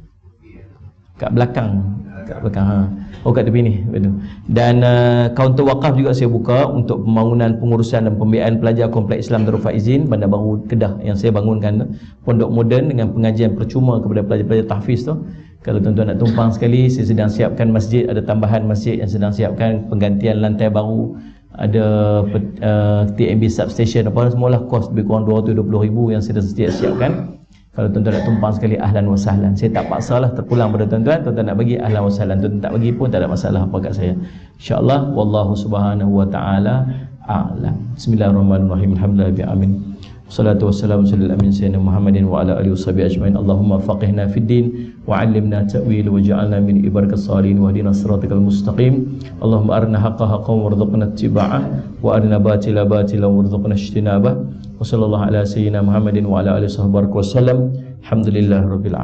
Kat belakang. Kat belakang ha. Oh kat tepi ni. Betul. Dan uh, kaunter wakaf juga saya buka untuk pembangunan, pengurusan dan pembiayaan pelajar Kompleks Islam Darul Faizin Bandar Baru Kedah yang saya bangunkan, pondok moden dengan pengajian percuma kepada pelajar-pelajar tahfiz tu. Kalau tuan-tuan nak tumpang sekali, saya sedang siapkan masjid, ada tambahan masjid yang sedang siapkan, penggantian lantai baru, ada uh, T M B substation apa semualah, kos lebih kurang dua ratus dua puluh ribu yang saya sedang siapkan. Kalau tuan-tuan nak tumpang sekali, ahlan wa sahlan. Saya tak paksalah, terpulang pada tuan-tuan. Tuan-tuan nak bagi, ahlan wa sahlan. Tuan-tuan tak bagi pun tak ada masalah apa kat saya. InsyaAllah, wallahu subhanahu wa ta'ala a'lam. Bismillahirrahmanirrahim. Alhamdulillah bi'amin. Salatu wassalamu sallallahu amin sayyidina Muhammadin wa ala alihi washabihi ajma'in. Allahumma faqihna fid din wa 'allimna ta'wil wa ja'alna min ibarakas salihin wa hdina siratal mustaqim. Allahumma arina haqqa haqqan warzuqna ittiba'ah wa arina batila batilan warzuqna ijtinabah. Wa sallallahu ala sayyidina Muhammadin wa ala alihi wasallam. Alhamdulillah rabbil alamin.